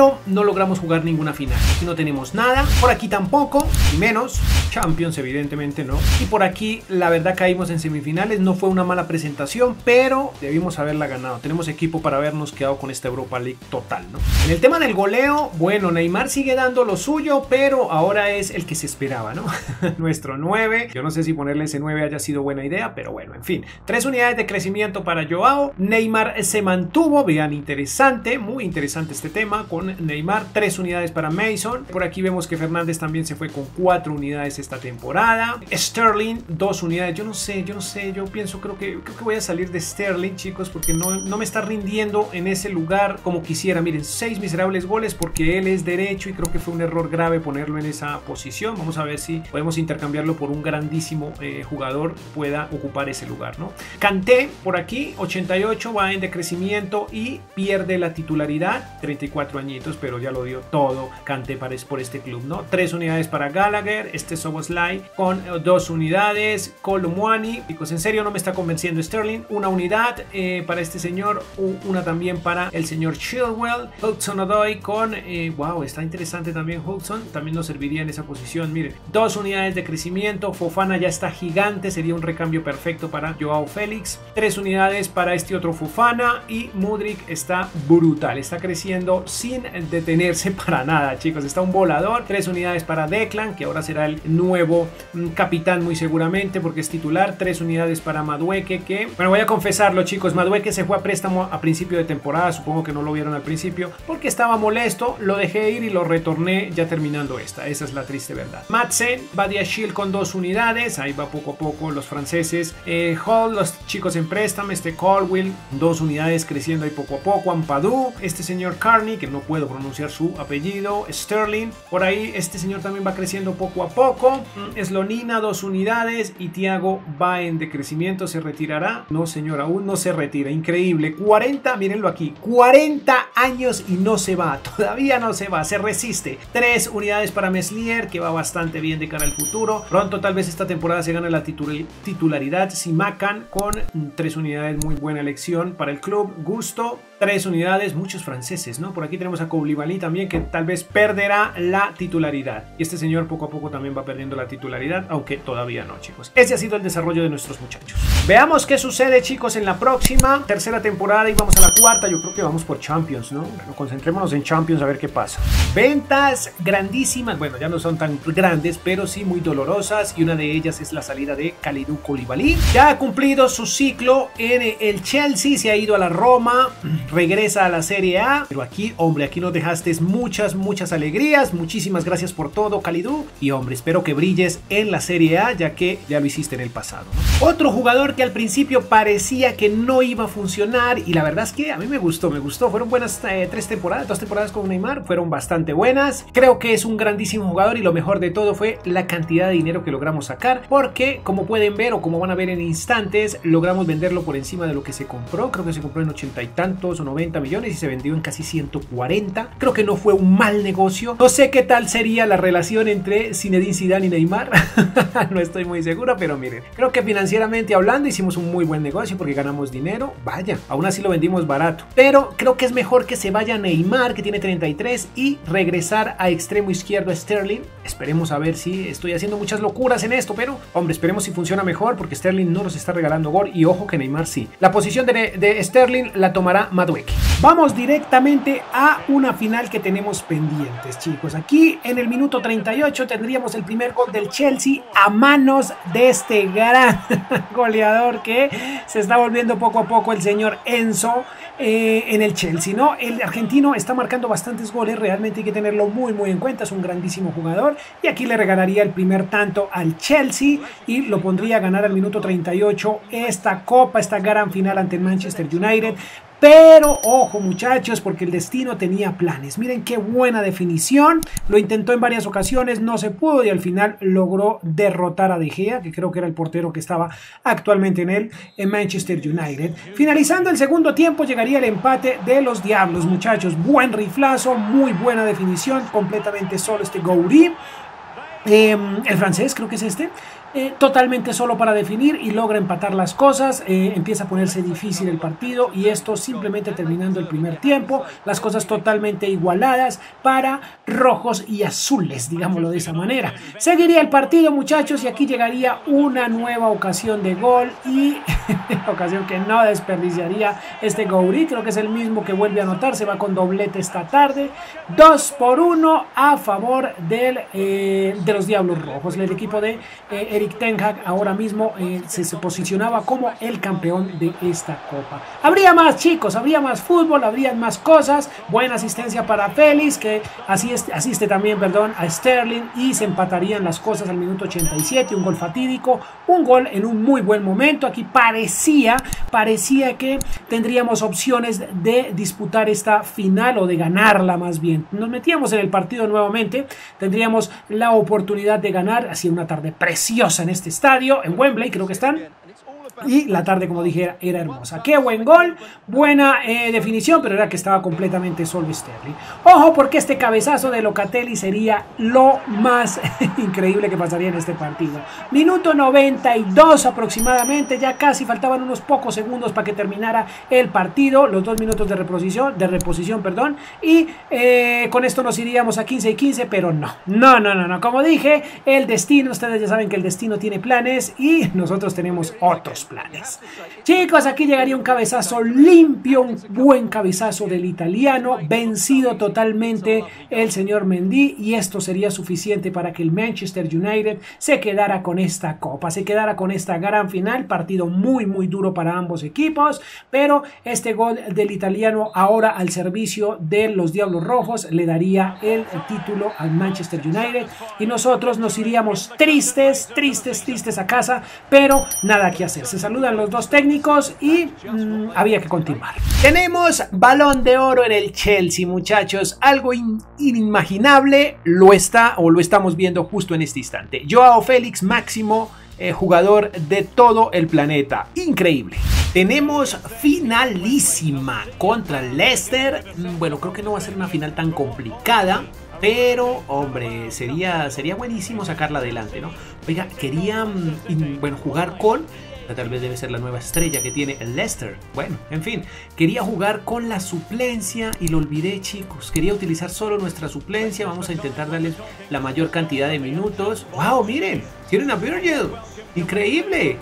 logramos jugar ninguna final. Aquí no tenemos nada, por aquí tampoco, y menos Champions evidentemente no. Y por aquí la verdad caímos en semifinales, no fue una mala presentación, pero debimos haberla ganado. Tenemos equipo para habernos quedado con esta Europa League total, ¿no? En el tema del goleo, bueno, Neymar sigue dando lo suyo, pero ahora es el que se esperaba, ¿no? Nuestro nueve, yo no sé si ponerle ese nueve haya sido buena idea, pero bueno, en fin. Tres unidades de crecimiento para Joao. Neymar se mantuvo, vean, interesante, muy interesante este tema con Neymar. Tres unidades para Mason. Por aquí vemos que Fernández también se fue con cuatro unidades esta temporada. Sterling, dos unidades. Yo no sé, yo no sé, yo pienso, creo que, creo que voy a salir de Sterling, chicos, porque no, no me está rindiendo en ese lugar como quisiera. Miren, seis miserables goles porque él es derecho y creo que fue un error grave ponerlo en esa posición. Vamos a ver si podemos intercambiarlo por un grandísimo eh, jugador pueda ocupar ese lugar, ¿no? Kanté por aquí, ochenta y ocho, va en decrecimiento y pierde la titularidad, treinta y cuatro añitos, pero ya lo dio todo Kanté para, por este club, ¿no? Tres unidades para Gallagher, este Szoboszlai con dos unidades, Colomwani, chicos, en serio no me está convenciendo Sterling, una unidad eh, para este señor, una también para el señor Chilwell, Hudson-Odoi con, eh, wow, está interesante también Hudson, también nos serviría en esa posición, miren, dos unidades de crecimiento, Fofana ya está gigante, sería un recambio perfecto para Joao Félix, tres unidades para este otro Fofana y Mudryk está brutal, está creciendo sin detenerse para nada, chicos, está un volador, tres unidades para Declan, que ahora será el nuevo capitán muy seguramente porque es titular, tres unidades para Madueke, que, bueno, voy a confesarlo, chicos, Madueke se fue a préstamo a principio de temporada, supongo que no lo vieron al principio, porque estaba molesto, lo dejé ir y lo retorné ya terminando esta, esa es la triste verdad. Madsen, Badiashile con dos unidades, ahí va poco a poco los franceses, eh, Hall, los chicos en préstamo, este Colwill, dos unidades creciendo ahí poco a poco, Ampadu, este señor Carney, que no puedo pronunciar su apellido, Sterling, por ahí este señor también va creciendo poco a poco, Slonina, dos unidades, y Thiago va en decrecimiento, se retirará, no señor, aún no se retira, increíble, cuarenta, mírenlo aquí, cuarenta años y no se va, todavía no se va, se resiste, tres unidades para Meslier, que va bastante bien de cara al futuro, pronto tal vez esta temporada se gane la titularidad, Simakan con tres unidades, muy buena elección para el club, Gusto, tres unidades, muchos franceses, ¿no? Por aquí tenemos a Koulibaly también, que tal vez perderá la titularidad. Y este señor poco a poco también va perdiendo la titularidad, aunque todavía no, chicos. Ese ha sido el desarrollo de nuestros muchachos. Veamos qué sucede, chicos, en la próxima tercera temporada y vamos a la cuarta. Yo creo que vamos por Champions, ¿no? Bueno, concentrémonos en Champions a ver qué pasa. Ventas grandísimas, bueno, ya no son tan grandes, pero sí muy dolorosas, y una de ellas es la salida de Kalidou Koulibaly. Ya ha cumplido su ciclo en el Chelsea, se ha ido a la Roma, regresa a la Serie A, pero aquí, hombre, aquí nos dejaste muchas, muchas alegrías, muchísimas gracias por todo, Kalidou, y hombre, espero que brilles en la Serie A, ya que ya lo hiciste en el pasado, ¿no? Otro jugador que al principio parecía que no iba a funcionar, y la verdad es que a mí me gustó, me gustó, fueron buenas eh, tres temporadas, dos temporadas con Neymar, fueron bastante buenas, creo que es un grandísimo jugador, y lo mejor de todo fue la cantidad de dinero que logramos sacar, porque como pueden ver, o como van a ver en instantes, logramos venderlo por encima de lo que se compró, creo que se compró en ochenta y tantos o noventa millones y se vendió en casi ciento cuarenta. Creo que no fue un mal negocio. No sé qué tal sería la relación entre Zinedine Zidane y Neymar. No estoy muy seguro, pero miren, creo que financieramente hablando hicimos un muy buen negocio porque ganamos dinero. Vaya, aún así lo vendimos barato. Pero creo que es mejor que se vaya Neymar, que tiene treinta y tres, y regresar a extremo izquierdo a Sterling. Esperemos a ver si estoy haciendo muchas locuras en esto, pero hombre, esperemos si funciona mejor porque Sterling no nos está regalando gol y ojo que Neymar sí. La posición de, de Sterling la tomará Madueke. Vamos directamente a una final que tenemos pendientes, chicos. Aquí en el minuto treinta y ocho tendríamos el primer gol del Chelsea a manos de este gran goleador que se está volviendo poco a poco el señor Enzo eh, en el Chelsea, ¿no? El argentino está marcando bastantes goles, realmente hay que tenerlo muy muy en cuenta, es un grandísimo jugador, y aquí le regalaría el primer tanto al Chelsea y lo pondría a ganar al minuto treinta y ocho esta copa, esta gran final ante el Manchester United. Pero ojo muchachos, porque el destino tenía planes. Miren qué buena definición, lo intentó en varias ocasiones, no se pudo y al final logró derrotar a De Gea, que creo que era el portero que estaba actualmente en él, en Manchester United. Finalizando el segundo tiempo llegaría el empate de los Diablos, muchachos. Buen riflazo, muy buena definición, completamente solo este Gouiri. Eh, el francés creo que es este. eh, totalmente solo para definir y logra empatar las cosas. Eh, empieza a ponerse difícil el partido y esto simplemente terminando el primer tiempo, las cosas totalmente igualadas para rojos y azules, digámoslo de esa manera. Seguiría el partido, muchachos, y aquí llegaría una nueva ocasión de gol y ocasión que no desperdiciaría este Gouiri, creo que es el mismo que vuelve a anotar, se va con doblete esta tarde, dos por uno a favor del, eh, de los Diablos Rojos. El equipo de eh, Erik ten Hag ahora mismo eh, se, se posicionaba como el campeón de esta copa. Habría más, chicos, habría más fútbol, habría más cosas, buena asistencia para Félix, que asiste, asiste también, perdón, a Sterling, y se empatarían las cosas al minuto ochenta y siete, un gol fatídico, un gol en un muy buen momento. Aquí parecía, parecía que tendríamos opciones de disputar esta final o de ganarla más bien. Nos metíamos en el partido nuevamente, tendríamos la oportunidad de ganar, hacía una tarde preciosa en este estadio, en Wembley creo que están. Y la tarde, como dije, era, era hermosa. Qué buen gol, buena eh, definición, pero era que estaba completamente solo Sterling. Ojo, porque este cabezazo de Locatelli sería lo más increíble que pasaría en este partido. Minuto noventa y dos aproximadamente, ya casi faltaban unos pocos segundos para que terminara el partido, los dos minutos de reposición, de reposición, perdón, y eh, con esto nos iríamos a quince y quince, pero no, no, no, no, no, como dije, el destino, ustedes ya saben que el destino tiene planes y nosotros tenemos otros planes. Chicos, aquí llegaría un cabezazo limpio, un buen cabezazo del italiano, vencido totalmente el señor Mendy, y esto sería suficiente para que el Manchester United se quedara con esta copa, se quedara con esta gran final. Partido muy muy duro para ambos equipos, pero este gol del italiano ahora al servicio de los Diablos Rojos le daría el título al Manchester United y nosotros nos iríamos tristes, tristes, tristes a casa, pero nada que hacer. Se saludan los dos técnicos y mmm, había que continuar. Tenemos Balón de Oro en el Chelsea, muchachos. Algo in inimaginable lo está o lo estamos viendo justo en este instante. Joao Félix, máximo eh, jugador de todo el planeta. Increíble. Tenemos finalísima contra Leicester. Bueno, creo que no va a ser una final tan complicada, pero, hombre, sería, sería buenísimo sacarla adelante, ¿no? Oiga, quería, bueno, jugar con... Tal vez debe ser la nueva estrella que tiene el Leicester. Bueno, en fin, quería jugar con la suplencia y lo olvidé, chicos. Quería utilizar solo nuestra suplencia. Vamos a intentar darles la mayor cantidad de minutos. ¡Wow! Miren, tienen a Virgil. ¡Increíble!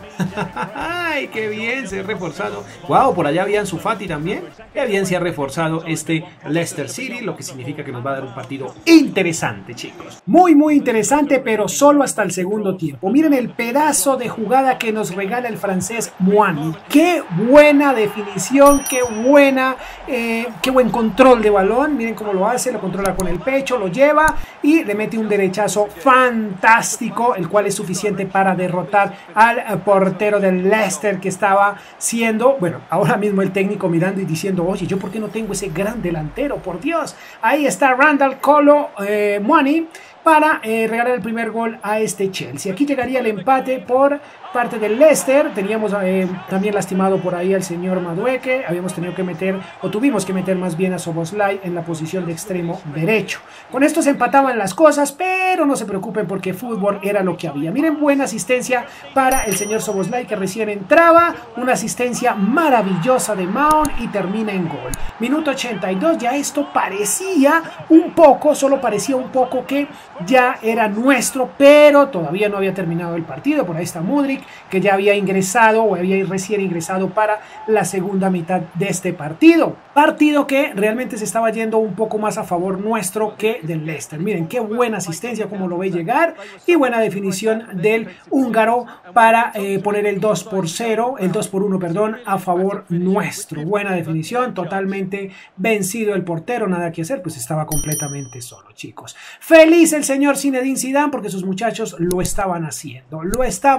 ¡Ay, qué bien! Se ha reforzado. ¡Wow! Por allá había Ansu Fati también. ¡Qué bien se ha reforzado este Leicester City! Lo que significa que nos va a dar un partido interesante, chicos. Muy, muy interesante, pero solo hasta el segundo tiempo. Miren el pedazo de jugada que nos regala el francés Muani. ¡Qué buena definición! ¡Qué buena! Eh, ¡Qué buen control de balón! Miren cómo lo hace. Lo controla con el pecho, lo lleva y le mete un derechazo fantástico, el cual es suficiente para derrotar al portero del Leicester, que estaba siendo, bueno, ahora mismo el técnico mirando y diciendo, oye, ¿yo por qué no tengo ese gran delantero? Por Dios. Ahí está Randall Kolo eh, Muani para eh, regalar el primer gol a este Chelsea. Aquí llegaría el empate por parte del Leicester. Teníamos eh, también lastimado por ahí al señor Madueke. Habíamos tenido que meter, o tuvimos que meter más bien a Szoboszlai en la posición de extremo derecho. Con esto se empataban las cosas, pero no se preocupen porque fútbol era lo que había. Miren, buena asistencia para el señor Szoboszlai, que recién entraba. Una asistencia maravillosa de Mount y termina en gol. Minuto ochenta y dos, ya esto parecía un poco, solo parecía un poco que ya era nuestro, pero todavía no había terminado el partido. Por ahí está Mudryk, que ya había ingresado o había recién ingresado para la segunda mitad de este partido. Partido que realmente se estaba yendo un poco más a favor nuestro que del Leicester. Miren qué buena asistencia, como lo ve llegar, y buena definición del húngaro para eh, poner el dos por cero, el dos por uno, perdón, a favor nuestro. Buena definición, totalmente vencido el portero, nada que hacer, pues estaba completamente solo, chicos. Feliz el señor Zinedine Zidane porque sus muchachos lo estaban haciendo, lo estaban logrando.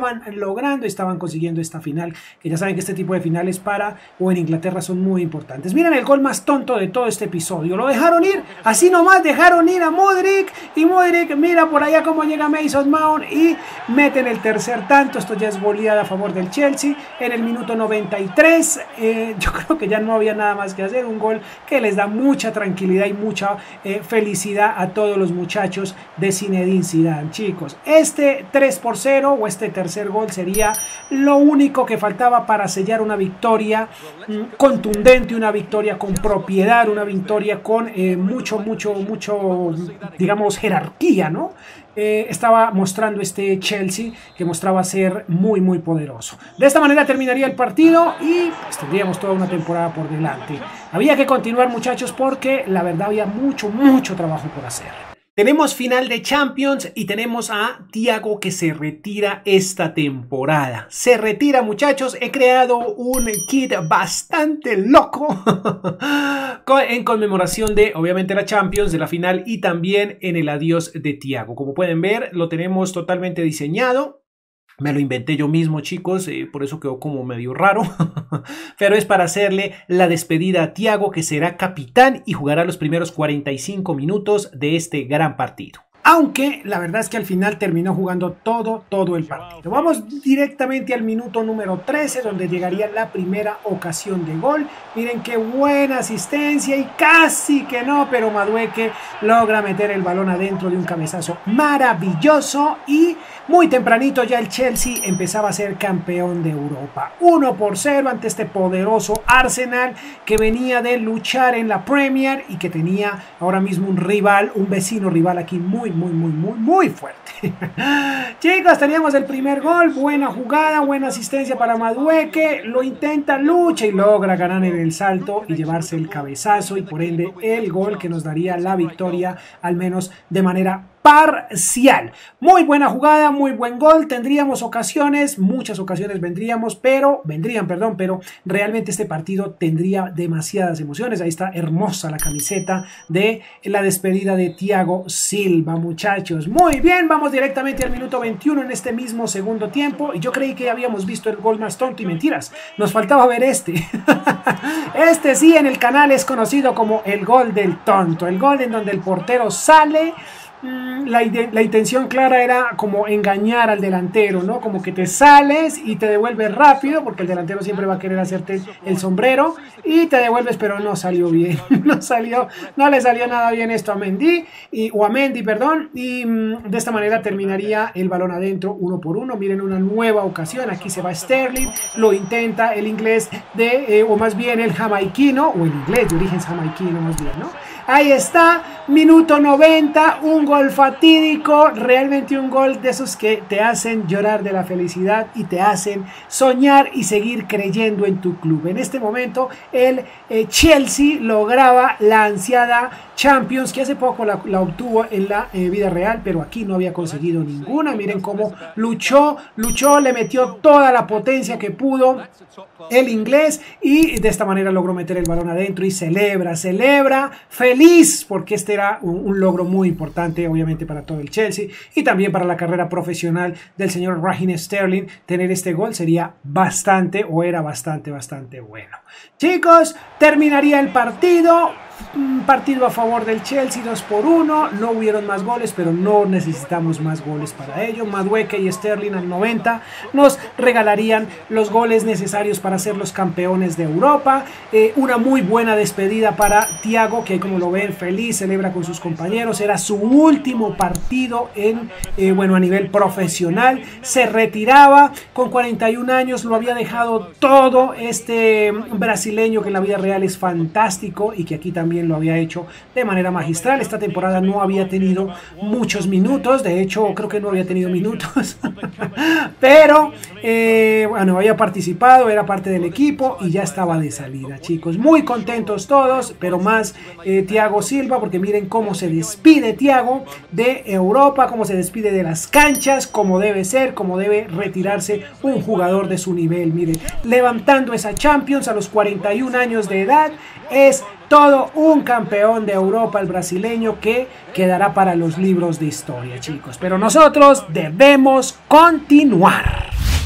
logrando, estaban consiguiendo esta final, que ya saben que este tipo de finales para o en Inglaterra son muy importantes. Miren el gol más tonto de todo este episodio, lo dejaron ir, así nomás dejaron ir a Modric, y Modric mira por allá cómo llega Mason Mount y meten el tercer tanto. Esto ya es goleada a favor del Chelsea en el minuto noventa y tres. eh, yo creo que ya no había nada más que hacer, un gol que les da mucha tranquilidad y mucha eh, felicidad a todos los muchachos de Zinedine Zidane. Chicos, este tres por cero o este tercer gol sería lo único que faltaba para sellar una victoria mm, contundente, una victoria con propiedad, una victoria con eh, mucho, mucho, mucho, digamos, jerarquía, ¿no? Eh, estaba mostrando este Chelsea que mostraba ser muy muy poderoso. De esta manera terminaría el partido y pues, tendríamos toda una temporada por delante. Había que continuar, muchachos, porque la verdad había mucho mucho trabajo por hacer. Tenemos final de Champions y tenemos a Thiago que se retira esta temporada. Se retira, muchachos. He creado un kit bastante loco en conmemoración de, obviamente, la Champions, de la final y también en el adiós de Thiago. Como pueden ver, lo tenemos totalmente diseñado. Me lo inventé yo mismo, chicos, eh, por eso quedó como medio raro. Pero es para hacerle la despedida a Thiago, que será capitán y jugará los primeros cuarenta y cinco minutos de este gran partido. Aunque la verdad es que al final terminó jugando todo, todo el partido. Vamos directamente al minuto número trece, donde llegaría la primera ocasión de gol. Miren qué buena asistencia y casi que no, pero Madueke logra meter el balón adentro de un cabezazo maravilloso y muy tempranito ya el Chelsea empezaba a ser campeón de Europa. uno por cero ante este poderoso Arsenal que venía de luchar en la Premier y que tenía ahora mismo un rival, un vecino rival aquí muy muy, muy, muy, muy fuerte. Chicos, teníamos el primer gol, buena jugada, buena asistencia para Madueke, lo intenta, lucha y logra ganar en el salto y llevarse el cabezazo y por ende el gol que nos daría la victoria, al menos de manera parcial. Muy buena jugada, muy buen gol. Tendríamos ocasiones, muchas ocasiones vendríamos, pero vendrían, perdón, pero realmente este partido tendría demasiadas emociones. Ahí está hermosa la camiseta de la despedida de Thiago Silva, muchachos. Muy bien, vamos directamente al minuto veintiuno en este mismo segundo tiempo. Y yo creí que habíamos visto el gol más tonto y mentiras. Nos faltaba ver este. Este sí en el canal es conocido como el gol del tonto. El gol en donde el portero sale. La, la intención clara era como engañar al delantero, ¿no? Como que te sales y te devuelves rápido, porque el delantero siempre va a querer hacerte el sombrero y te devuelves, pero no salió bien, no salió, no le salió nada bien esto a Mendy, y, o a Mendy, perdón, y mm, de esta manera terminaría el balón adentro uno por uno. Miren una nueva ocasión, aquí se va Sterling, lo intenta el inglés de, eh, o más bien el jamaiquino, o el inglés de origen jamaiquino más bien, ¿no? Ahí está, minuto noventa, un gol fatídico, realmente un gol de esos que te hacen llorar de la felicidad y te hacen soñar y seguir creyendo en tu club. En este momento el eh, Chelsea lograba la ansiada Champions, que hace poco la, la obtuvo en la eh, vida real, pero aquí no había conseguido ninguna. Miren cómo luchó, luchó, le metió toda la potencia que pudo el inglés y de esta manera logró meter el balón adentro y celebra, celebra, feliz, porque este era un, un logro muy importante, obviamente, para todo el Chelsea y también para la carrera profesional del señor Raheem Sterling. Tener este gol sería bastante, o era bastante, bastante bueno. Chicos, terminaría el partido. Un partido a favor del Chelsea, dos por uno. No hubieron más goles, pero no necesitamos más goles para ello. Madueke y Sterling al noventa nos regalarían los goles necesarios para ser los campeones de Europa. Eh, una muy buena despedida para Thiago, que como lo ven, feliz, celebra con sus compañeros. Era su último partido en, eh, bueno, a nivel profesional. Se retiraba con cuarenta y un años, lo había dejado todo este brasileño que en la vida real es fantástico y que aquí también lo había hecho de manera magistral. Esta temporada no había tenido muchos minutos, de hecho creo que no había tenido minutos, pero eh, bueno, había participado, era parte del equipo y ya estaba de salida, chicos. Muy contentos todos, pero más eh, Thiago Silva, porque miren cómo se despide Thiago de Europa, cómo se despide de las canchas, como debe ser, como debe retirarse un jugador de su nivel. Miren, levantando esa Champions a los cuarenta y un años de edad, es todo un campeón de Europa el brasileño que quedará para los libros de historia, chicos. Pero nosotros debemos continuar.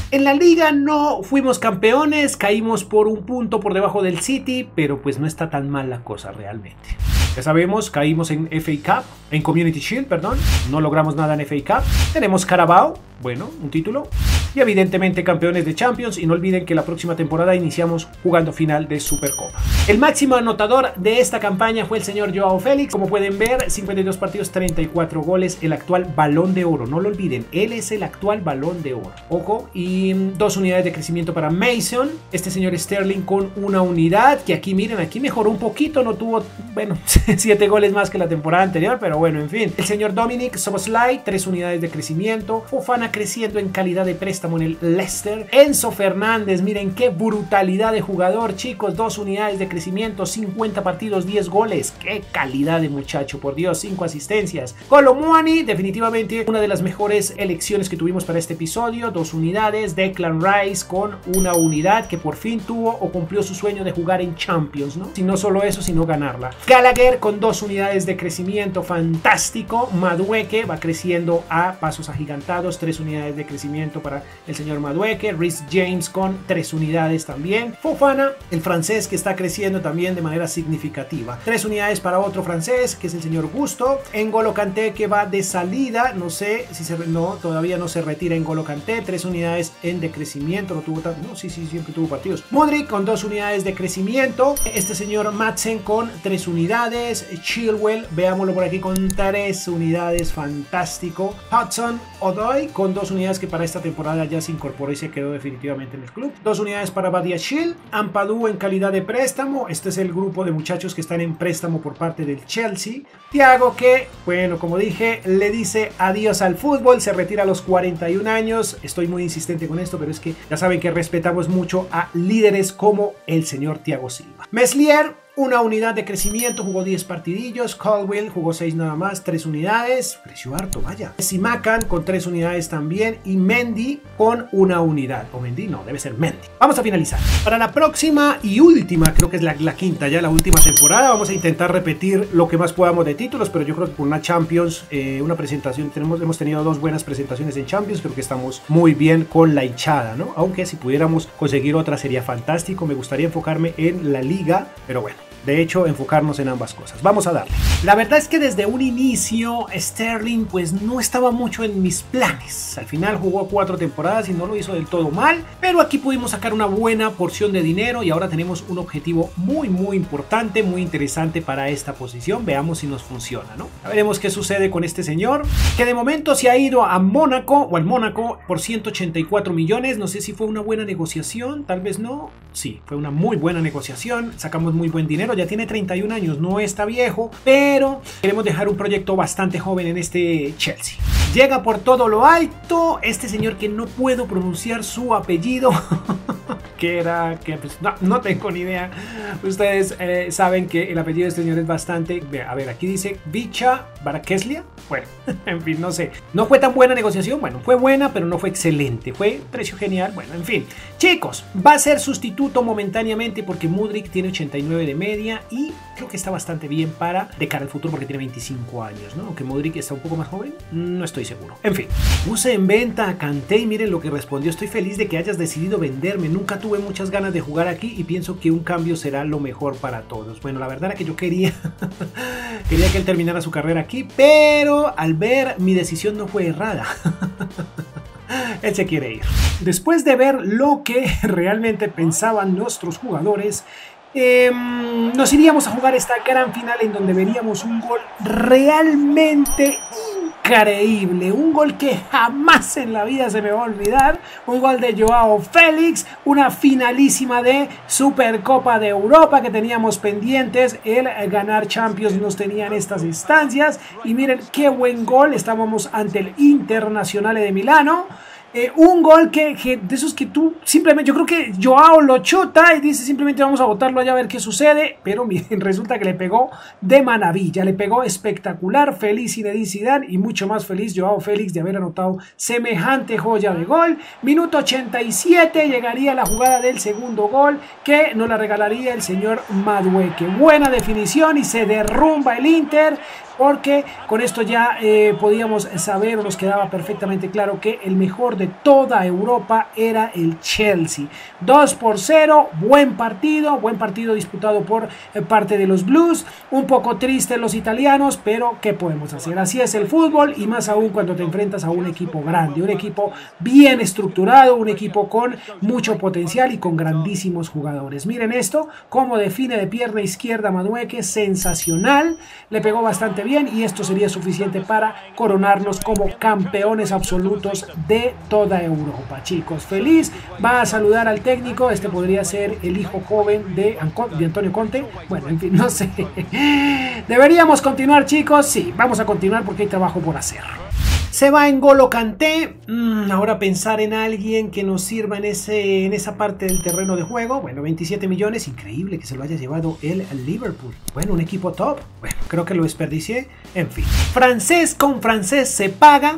En la liga no fuimos campeones, caímos por un punto por debajo del City, pero pues no está tan mal la cosa realmente. Ya sabemos, caímos en F A Cup, en Community Shield, perdón, no logramos nada en F A Cup. Tenemos Carabao, bueno, un título. Y evidentemente campeones de Champions, y no olviden que la próxima temporada iniciamos jugando final de Supercopa. El máximo anotador de esta campaña fue el señor Joao Félix. Como pueden ver, cincuenta y dos partidos, treinta y cuatro goles, el actual Balón de Oro. No lo olviden, él es el actual Balón de Oro. Ojo, y dos unidades de crecimiento para Mason. Este señor Sterling con una unidad, que aquí miren, aquí mejoró un poquito, no tuvo, bueno, siete goles más que la temporada anterior, pero bueno, en fin. El señor Dominic Szoboszlai, tres unidades de crecimiento. Fofana creciendo en calidad de préstamo en el Leicester. Enzo Fernández, miren qué brutalidad de jugador, chicos, dos unidades de crecimiento, cincuenta partidos, diez goles, qué calidad de muchacho, por Dios, cinco asistencias. Kolo Muani, definitivamente una de las mejores elecciones que tuvimos para este episodio, dos unidades. Declan Rice con una unidad que por fin tuvo o cumplió su sueño de jugar en Champions, ¿no? Si no solo eso, sino ganarla. Gallagher con dos unidades de crecimiento, fantástico. Madueke va creciendo a pasos agigantados, tres unidades de crecimiento para el señor Madueke. Reece James con tres unidades también. Fofana, el francés, que está creciendo también de manera significativa. Tres unidades para otro francés, que es el señor Gusto. N'Golo Kanté, que va de salida, no sé si se... no, todavía no se retira N'Golo Kanté. Tres unidades en decrecimiento, no tuvo tanto... no, sí, sí, siempre tuvo partidos. Modric con dos unidades de crecimiento. Este señor Madsen con tres unidades. Chilwell, veámoslo por aquí, con tres unidades, fantástico. Hudson Odoi con dos unidades, que para esta temporada ya se incorporó y se quedó definitivamente en el club. Dos unidades para Badiashile. Ampadu en calidad de préstamo. Este es el grupo de muchachos que están en préstamo por parte del Chelsea. Thiago, que, bueno, como dije, le dice adiós al fútbol, se retira a los cuarenta y un años. Estoy muy insistente con esto, pero es que ya saben que respetamos mucho a líderes como el señor Thiago Silva. Meslier, una unidad de crecimiento, jugó diez partidillos. Colwill jugó seis nada más, tres unidades. Creció harto, vaya. Simakan con tres unidades también. Y Mendy con una unidad. O Mendy, no, debe ser Mendy. Vamos a finalizar. Para la próxima y última, creo que es la, la quinta ya, la última temporada, vamos a intentar repetir lo que más podamos de títulos, pero yo creo que con una Champions, eh, una presentación, tenemos, hemos tenido dos buenas presentaciones en Champions, creo que estamos muy bien con la hinchada, ¿no? Aunque si pudiéramos conseguir otra sería fantástico. Me gustaría enfocarme en la liga, pero bueno, de hecho, enfocarnos en ambas cosas. Vamos a darle. La verdad es que desde un inicio Sterling pues no estaba mucho en mis planes. Al final jugó cuatro temporadas y no lo hizo del todo mal, pero aquí pudimos sacar una buena porción de dinero y ahora tenemos un objetivo muy muy importante, muy interesante para esta posición. Veamos si nos funciona, ¿no? Ya veremos qué sucede con este señor, que de momento se ha ido a Mónaco o al Mónaco por ciento ochenta y cuatro millones. No sé si fue una buena negociación, tal vez no. Sí, fue una muy buena negociación. Sacamos muy buen dinero. Ya tiene treinta y un años, no está viejo, pero queremos dejar un proyecto bastante joven en este Chelsea. Llega por todo lo alto este señor que no puedo pronunciar su apellido. Que era, que pues, no, no tengo ni idea. Ustedes eh, saben que el apellido de este señor es bastante, a ver, aquí dice Bicha Barakeslia. Bueno, en fin, no sé. No fue tan buena negociación, bueno, fue buena, pero no fue excelente. Fue precio genial, bueno, en fin. Chicos, va a ser sustituto momentáneamente porque Mudryk tiene ochenta y nueve de media y creo que está bastante bien para de cara al futuro porque tiene veinticinco años, ¿no? Aunque Mudryk está un poco más joven, no estoy seguro. En fin, puse en venta a Kanté y miren lo que respondió. Estoy feliz de que hayas decidido venderme. Nunca tuve muchas ganas de jugar aquí y pienso que un cambio será lo mejor para todos. Bueno, la verdad era que yo quería quería que él terminara su carrera aquí, pero al ver mi decisión no fue errada. Él se quiere ir. Después de ver lo que realmente pensaban nuestros jugadores, eh, nos iríamos a jugar esta gran final en donde veríamos un gol realmente increíble, un gol que jamás en la vida se me va a olvidar, un gol de Joao Félix, una finalísima de Supercopa de Europa que teníamos pendientes. El ganar Champions nos tenía en estas instancias y miren qué buen gol. Estábamos ante el Internazionale de Milano. Eh, un gol que, que de esos que tú simplemente, yo creo que Joao lo chuta y dice simplemente vamos a botarlo allá a ver qué sucede, pero miren, resulta que le pegó de maravilla, le pegó espectacular. Feliz Zinedine Zidane y mucho más feliz Joao Félix de haber anotado semejante joya de gol. Minuto ochenta y siete llegaría la jugada del segundo gol que nos la regalaría el señor Madueke. Buena definición y se derrumba el Inter. porque con esto ya eh, podíamos saber o nos quedaba perfectamente claro que el mejor de toda Europa era el Chelsea. dos por cero, buen partido, buen partido disputado por eh, parte de los Blues, un poco triste los italianos, pero ¿qué podemos hacer? Así es el fútbol, y más aún cuando te enfrentas a un equipo grande, un equipo bien estructurado, un equipo con mucho potencial y con grandísimos jugadores. Miren esto, cómo define de pierna izquierda Madueke, sensacional, le pegó bastante bien, y esto sería suficiente para coronarnos como campeones absolutos de toda Europa. Chicos, feliz, va a saludar al técnico, este podría ser el hijo joven de, de Antonio Conte, bueno, en fin, no sé. ¿Deberíamos continuar, chicos? Sí, vamos a continuar porque hay trabajo por hacer. Se va N'Golo Kanté. Mm, ahora pensar en alguien que nos sirva en, ese, en esa parte del terreno de juego. Bueno, veintisiete millones. Increíble que se lo haya llevado el Liverpool. Bueno, un equipo top. Bueno, creo que lo desperdicié. En fin. Francés con francés se paga.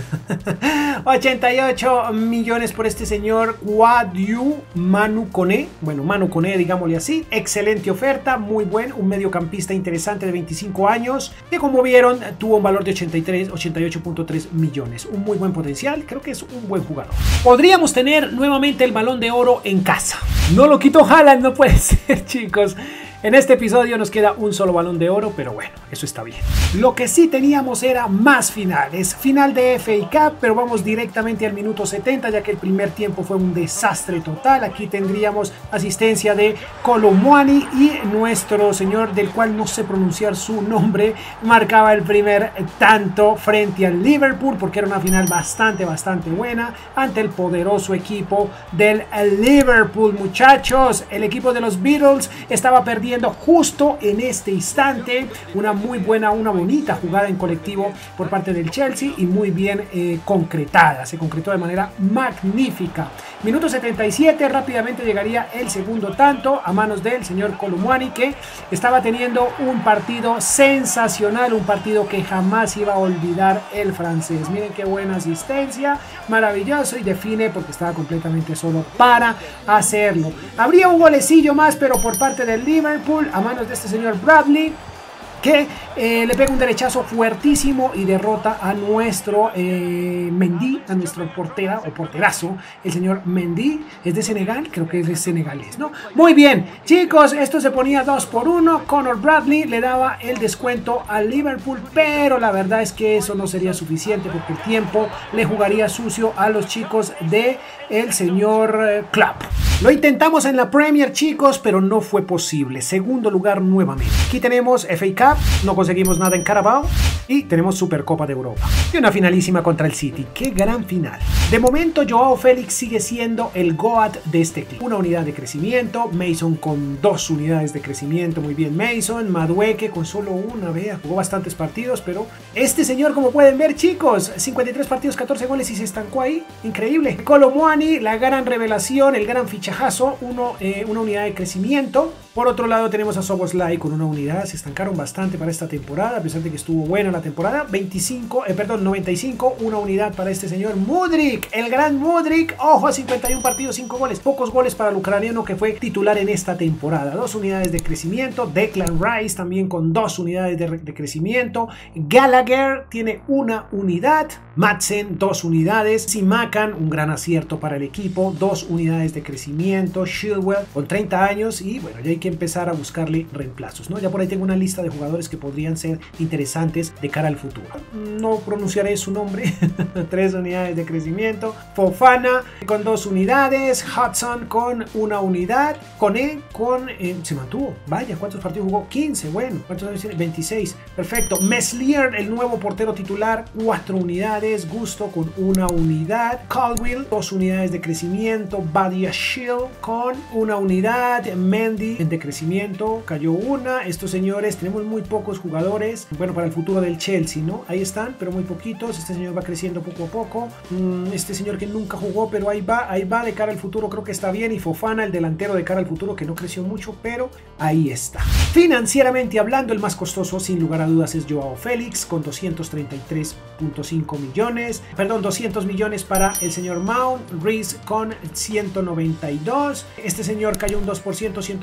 ochenta y ocho millones por este señor Wadiou Manu Koné. Bueno, Manu Koné, digámosle así. Excelente oferta. Muy buen. Un mediocampista interesante de veinticinco años. Que como vieron, tuvo un valor de ochenta y tres, ochenta y ocho punto tres millones, un muy buen potencial, creo que es un buen jugador. Podríamos tener nuevamente el Balón de Oro en casa. No lo quitó Haaland, no puede ser, chicos. En este episodio nos queda un solo Balón de Oro, pero bueno, eso está bien. Lo que sí teníamos era más finales. Final de F A Cup, pero vamos directamente al minuto setenta, ya que el primer tiempo fue un desastre total. Aquí tendríamos asistencia de Kolo Muani y nuestro señor, del cual no sé pronunciar su nombre, marcaba el primer tanto frente al Liverpool, porque era una final bastante, bastante buena ante el poderoso equipo del Liverpool. Muchachos, el equipo de los Beatles estaba perdiendo justo en este instante. Una muy buena, una bonita jugada en colectivo por parte del Chelsea y muy bien eh, concretada, se concretó de manera magnífica. Minuto setenta y siete, rápidamente llegaría el segundo tanto a manos del señor Kolo Muani, que estaba teniendo un partido sensacional, un partido que jamás iba a olvidar el francés. Miren qué buena asistencia, maravilloso, y define porque estaba completamente solo para hacerlo. Habría un golecillo más, pero por parte del Liverpool a manos de este señor Bradley, que eh, le pega un derechazo fuertísimo y derrota a nuestro eh, Mendy, a nuestro portera o porterazo, el señor Mendy. Es de Senegal, creo que es de senegalés, ¿no? Muy bien, chicos, esto se ponía dos por uno. Conor Bradley le daba el descuento al Liverpool, pero la verdad es que eso no sería suficiente porque el tiempo le jugaría sucio a los chicos de el señor eh, Klopp. Lo intentamos en la Premier, chicos, pero no fue posible. Segundo lugar nuevamente. Aquí tenemos F A Cup, no conseguimos nada en Carabao y tenemos Supercopa de Europa. Y una finalísima contra el City. ¡Qué gran final! De momento, Joao Félix sigue siendo el GOAT de este club. Una unidad de crecimiento, Mason con dos unidades de crecimiento, muy bien Mason, Madueke con solo una, vea, jugó bastantes partidos, pero este señor, como pueden ver, chicos, cincuenta y tres partidos, catorce goles y se estancó ahí. Increíble. Kolo Muani, la gran revelación, el gran fichajazo, uno, eh, una unidad de crecimiento. Por otro lado tenemos a Szoboszlai con una unidad, se estancaron bastante para esta temporada, a pesar de que estuvo buena la temporada. veinticinco, eh, perdón, noventa y cinco, una unidad para este señor Mudryk, el gran Mudryk, ojo, a cincuenta y un partidos, cinco goles, pocos goles para el ucraniano que fue titular en esta temporada. Dos unidades de crecimiento, Declan Rice también con dos unidades de, de crecimiento, Gallagher tiene una unidad, Madsen dos unidades, Simakan, un gran acierto para el equipo, dos unidades de crecimiento, Chilwell con treinta años y bueno, ya hay que empezar a buscarle reemplazos, ¿no? Ya por ahí tengo una lista de jugadores que podrían ser interesantes de cara al futuro. No pronunciaré su nombre. Tres unidades de crecimiento, Fofana con dos unidades, Hudson con una unidad, Koné con eh, se mantuvo, vaya, ¿cuántos partidos jugó? quince, bueno, ¿cuántos años tiene? veintiséis, perfecto. Meslier, el nuevo portero titular, cuatro unidades, Gusto con una unidad, Caldwell, dos unidades de crecimiento, Badiashile con una unidad, Mendy de crecimiento, cayó una. Estos señores, tenemos muy pocos jugadores, bueno, para el futuro del Chelsea, ¿no? Ahí están, pero muy poquitos. Este señor va creciendo poco a poco. Este señor que nunca jugó, pero ahí va, ahí va de cara al futuro, creo que está bien. Y Fofana, el delantero de cara al futuro, que no creció mucho, pero ahí está. Financieramente hablando, el más costoso, sin lugar a dudas, es Joao Félix, con doscientos treinta y tres punto cinco millones, perdón, doscientos millones para el señor Mount, Reece con ciento noventa y dos. Este señor cayó un dos por ciento, ciento ochenta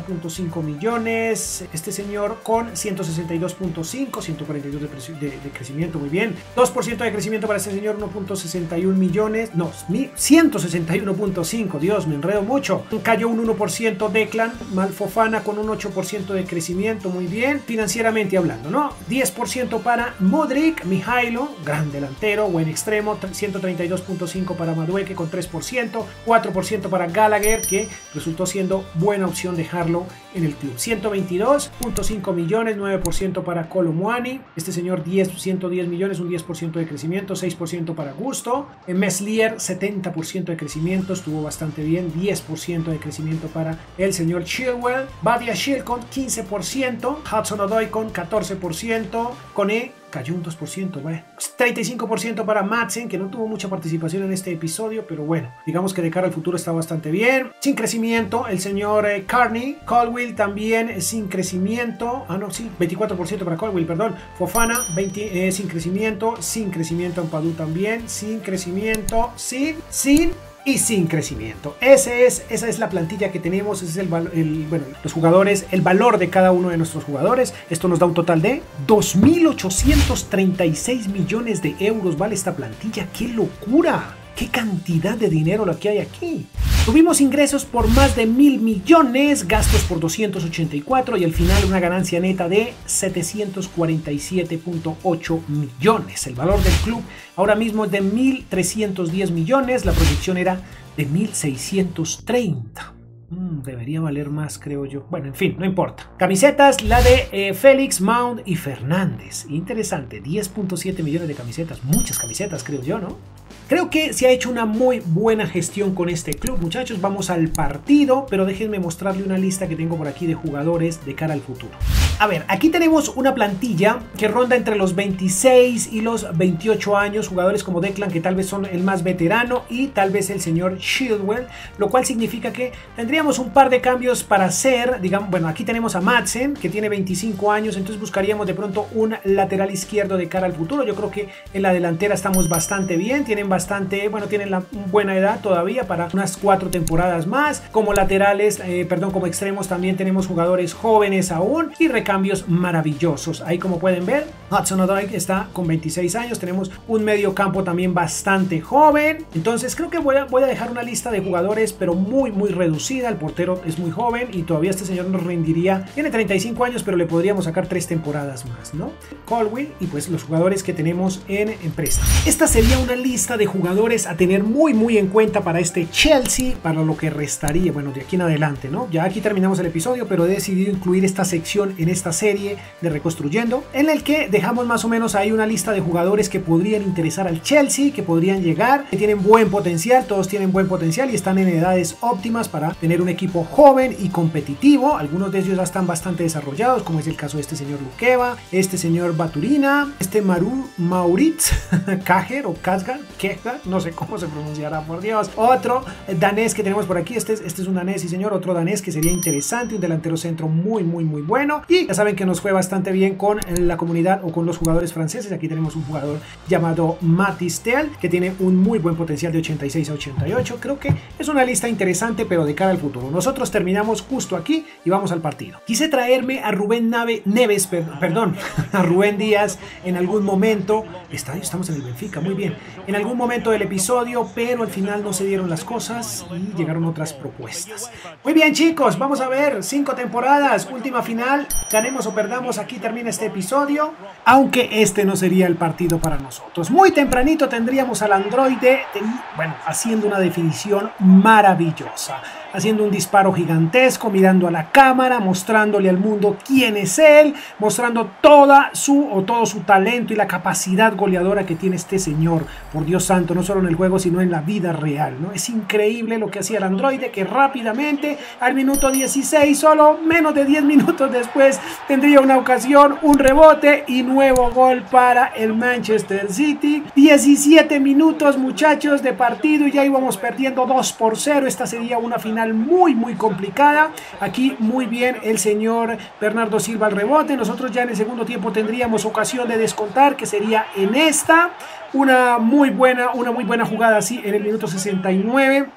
punto cinco millones. Este señor con ciento sesenta y dos punto cinco, ciento cuarenta y dos de, de, de crecimiento, muy bien. dos por ciento de crecimiento para este señor, uno punto sesenta y un millones. No, ciento sesenta y uno punto cinco, Dios, me enredo mucho. Cayó un uno por ciento Declan, Fofana con un ocho por ciento de crecimiento, muy bien. Financieramente hablando, ¿no? diez por ciento para Modric, Mihailo, gran delantero, buen extremo, ciento treinta y dos punto cinco para Madueke con tres por ciento, cuatro por ciento para Gallagher, que resultó siendo buena opción dejarlo en el club. ciento veintidós punto cinco millones, nueve por ciento para Kolo Muani, este señor diez, ciento diez millones, un diez por ciento de crecimiento, seis por ciento para Gusto. En Meslier, setenta por ciento de crecimiento, estuvo bastante bien, diez por ciento de crecimiento para el señor Chilwell. Badia Shield con quince por ciento, Hudson Odoi con catorce por ciento, Koné cayó un dos por ciento, ¿vale? treinta y cinco por ciento para Madsen, que no tuvo mucha participación en este episodio, pero bueno, digamos que de cara al futuro está bastante bien. Sin crecimiento, el señor eh, Carney, Colwill también eh, sin crecimiento, ah no, sí, veinticuatro por ciento para Colwill, perdón. Fofana, veinte, eh, sin crecimiento, sin crecimiento Ampadu también, sin crecimiento, sin, sin... y sin crecimiento. Ese es, esa es la plantilla que tenemos, ese es el, el, bueno, los jugadores, el valor de cada uno de nuestros jugadores. Esto nos da un total de dos mil ochocientos treinta y seis millones de euros vale esta plantilla. ¡Qué locura! ¡Qué cantidad de dinero la que hay aquí! Tuvimos ingresos por más de mil millones, gastos por doscientos ochenta y cuatro y al final una ganancia neta de setecientos cuarenta y siete punto ocho millones. El valor del club ahora mismo es de mil trescientos diez millones, la proyección era de mil seiscientos treinta. Mm, debería valer más, creo yo. Bueno, en fin, no importa. Camisetas, la de eh, Félix, Mount y Fernández. Interesante, diez punto siete millones de camisetas. Muchas camisetas, creo yo, ¿no? Creo que se ha hecho una muy buena gestión con este club, muchachos. Vamos al partido, pero déjenme mostrarle una lista que tengo por aquí de jugadores de cara al futuro. A ver, aquí tenemos una plantilla que ronda entre los veintiséis y los veintiocho años, jugadores como Declan, que tal vez son el más veterano, y tal vez el señor Chilwell, lo cual significa que tendríamos un par de cambios para hacer. Digamos, bueno, aquí tenemos a Madsen, que tiene veinticinco años, entonces buscaríamos de pronto un lateral izquierdo de cara al futuro. Yo creo que en la delantera estamos bastante bien, tienen bastante, bueno, tienen la buena edad todavía para unas cuatro temporadas más. Como laterales, eh, perdón, como extremos también tenemos jugadores jóvenes aún y cambios maravillosos. Ahí, como pueden ver, Hudson Odoi está con veintiséis años. Tenemos un medio campo también bastante joven. Entonces creo que voy a, voy a dejar una lista de jugadores, pero muy muy reducida. El portero es muy joven y todavía este señor nos rendiría. Tiene treinta y cinco años, pero le podríamos sacar tres temporadas más, ¿no? Colwill y pues los jugadores que tenemos en empresa. Esta sería una lista de jugadores a tener muy muy en cuenta para este Chelsea, para lo que restaría, bueno, de aquí en adelante, ¿no? Ya aquí terminamos el episodio, pero he decidido incluir esta sección en esta serie de Reconstruyendo, en el que dejamos más o menos ahí una lista de jugadores que podrían interesar al Chelsea, que podrían llegar, que tienen buen potencial, todos tienen buen potencial y están en edades óptimas para tener un equipo joven y competitivo. Algunos de ellos ya están bastante desarrollados, como es el caso de este señor Lukeba, este señor Baturina, este Maru, Maurits Kager o Kasgar, Kejar, no sé cómo se pronunciará, por Dios. Otro danés que tenemos por aquí, este, este es un danés, sí señor, otro danés que sería interesante, un delantero centro muy muy muy bueno. Y ya saben que nos fue bastante bien con la comunidad o con los jugadores franceses. Aquí tenemos un jugador llamado Mathys Tel, que tiene un muy buen potencial de ochenta y seis a ochenta y ocho. Creo que es una lista interesante, pero de cara al futuro. Nosotros terminamos justo aquí y vamos al partido. Quise traerme a Rubén Nave, Neves, per, perdón, a Rubén Díaz en algún momento. Está, estamos en el Benfica, muy bien. En algún momento del episodio, pero al final no se dieron las cosas y llegaron otras propuestas. Muy bien, chicos, vamos a ver cinco temporadas, última final. Ganemos o perdamos, aquí termina este episodio, aunque este no sería el partido para nosotros. Muy tempranito tendríamos al androide, bueno, haciendo una definición maravillosa, haciendo un disparo gigantesco, mirando a la cámara, mostrándole al mundo quién es él, mostrando toda su o todo su talento y la capacidad goleadora que tiene este señor, por Dios santo, no solo en el juego sino en la vida real, ¿no? Es increíble lo que hacía el androide, que rápidamente al minuto dieciséis, solo menos de diez minutos después, tendría una ocasión, un rebote y nuevo gol para el Manchester City. diecisiete minutos, muchachos, de partido y ya íbamos perdiendo dos por cero. Esta sería una final muy muy complicada. Aquí muy bien el señor Bernardo Silva al rebote. Nosotros ya en el segundo tiempo tendríamos ocasión de descontar, que sería en esta. Una muy buena, una muy buena jugada así en el minuto sesenta y nueve.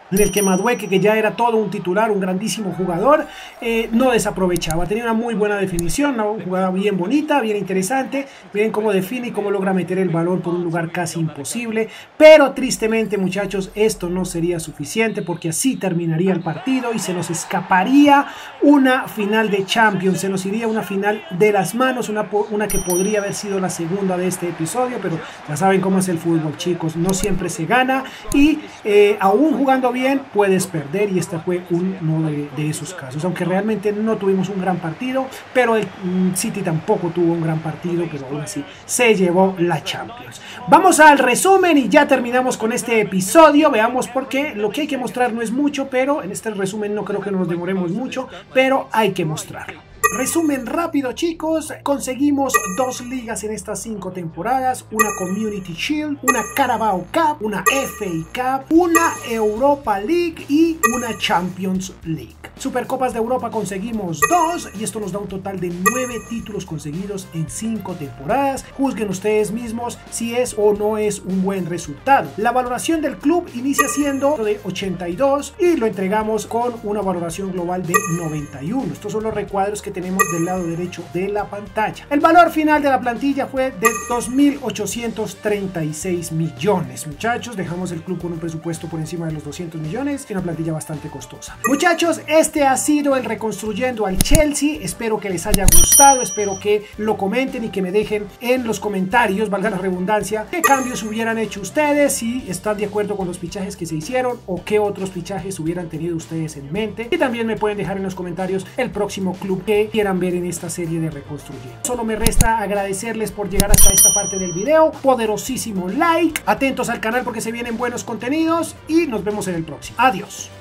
en el que Madueke, que ya era todo un titular, un grandísimo jugador, eh, no desaprovechaba. Tenía una muy buena definición, una jugada bien bonita, bien interesante. Miren cómo define y cómo logra meter el balón por un lugar casi imposible. Pero tristemente, muchachos, esto no sería suficiente, porque así terminaría el partido y se nos escaparía una final de Champions. Se nos iría una final de las manos, una, una que podría haber sido la segunda de este episodio, pero ya saben cómo es el fútbol, chicos. No siempre se gana y eh, aún jugando bien puedes perder, y este fue uno de, de esos casos, aunque realmente no tuvimos un gran partido, pero el mm, City tampoco tuvo un gran partido, pero aún así se llevó la Champions. Vamos al resumen y ya terminamos con este episodio. Veamos por qué. Lo que hay que mostrar no es mucho, pero en este resumen no creo que nos demoremos mucho, pero hay que mostrarlo. Resumen rápido, chicos. Conseguimos dos ligas en estas cinco temporadas, una Community Shield, una Carabao Cup, una F A Cup, una Europa League y una Champions League. Supercopas de Europa conseguimos dos, y esto nos da un total de nueve títulos conseguidos en cinco temporadas. Juzguen ustedes mismos si es o no es un buen resultado. La valoración del club inicia siendo de ochenta y dos y lo entregamos con una valoración global de noventa y uno. Estos son los recuadros que tenemos del lado derecho de la pantalla. El valor final de la plantilla fue de dos mil ochocientos treinta y seis millones. Muchachos, dejamos el club con un presupuesto por encima de los doscientos millones y una plantilla bastante costosa. Muchachos, este ha sido el Reconstruyendo al Chelsea. Espero que les haya gustado, espero que lo comenten y que me dejen en los comentarios, valga la redundancia, qué cambios hubieran hecho ustedes, si están de acuerdo con los fichajes que se hicieron o qué otros fichajes hubieran tenido ustedes en mente. Y también me pueden dejar en los comentarios el próximo club que quieran ver en esta serie de Reconstruyendo. Solo me resta agradecerles por llegar hasta esta parte del video. Poderosísimo like, atentos al canal porque se vienen buenos contenidos y nos vemos en el próximo. Adiós.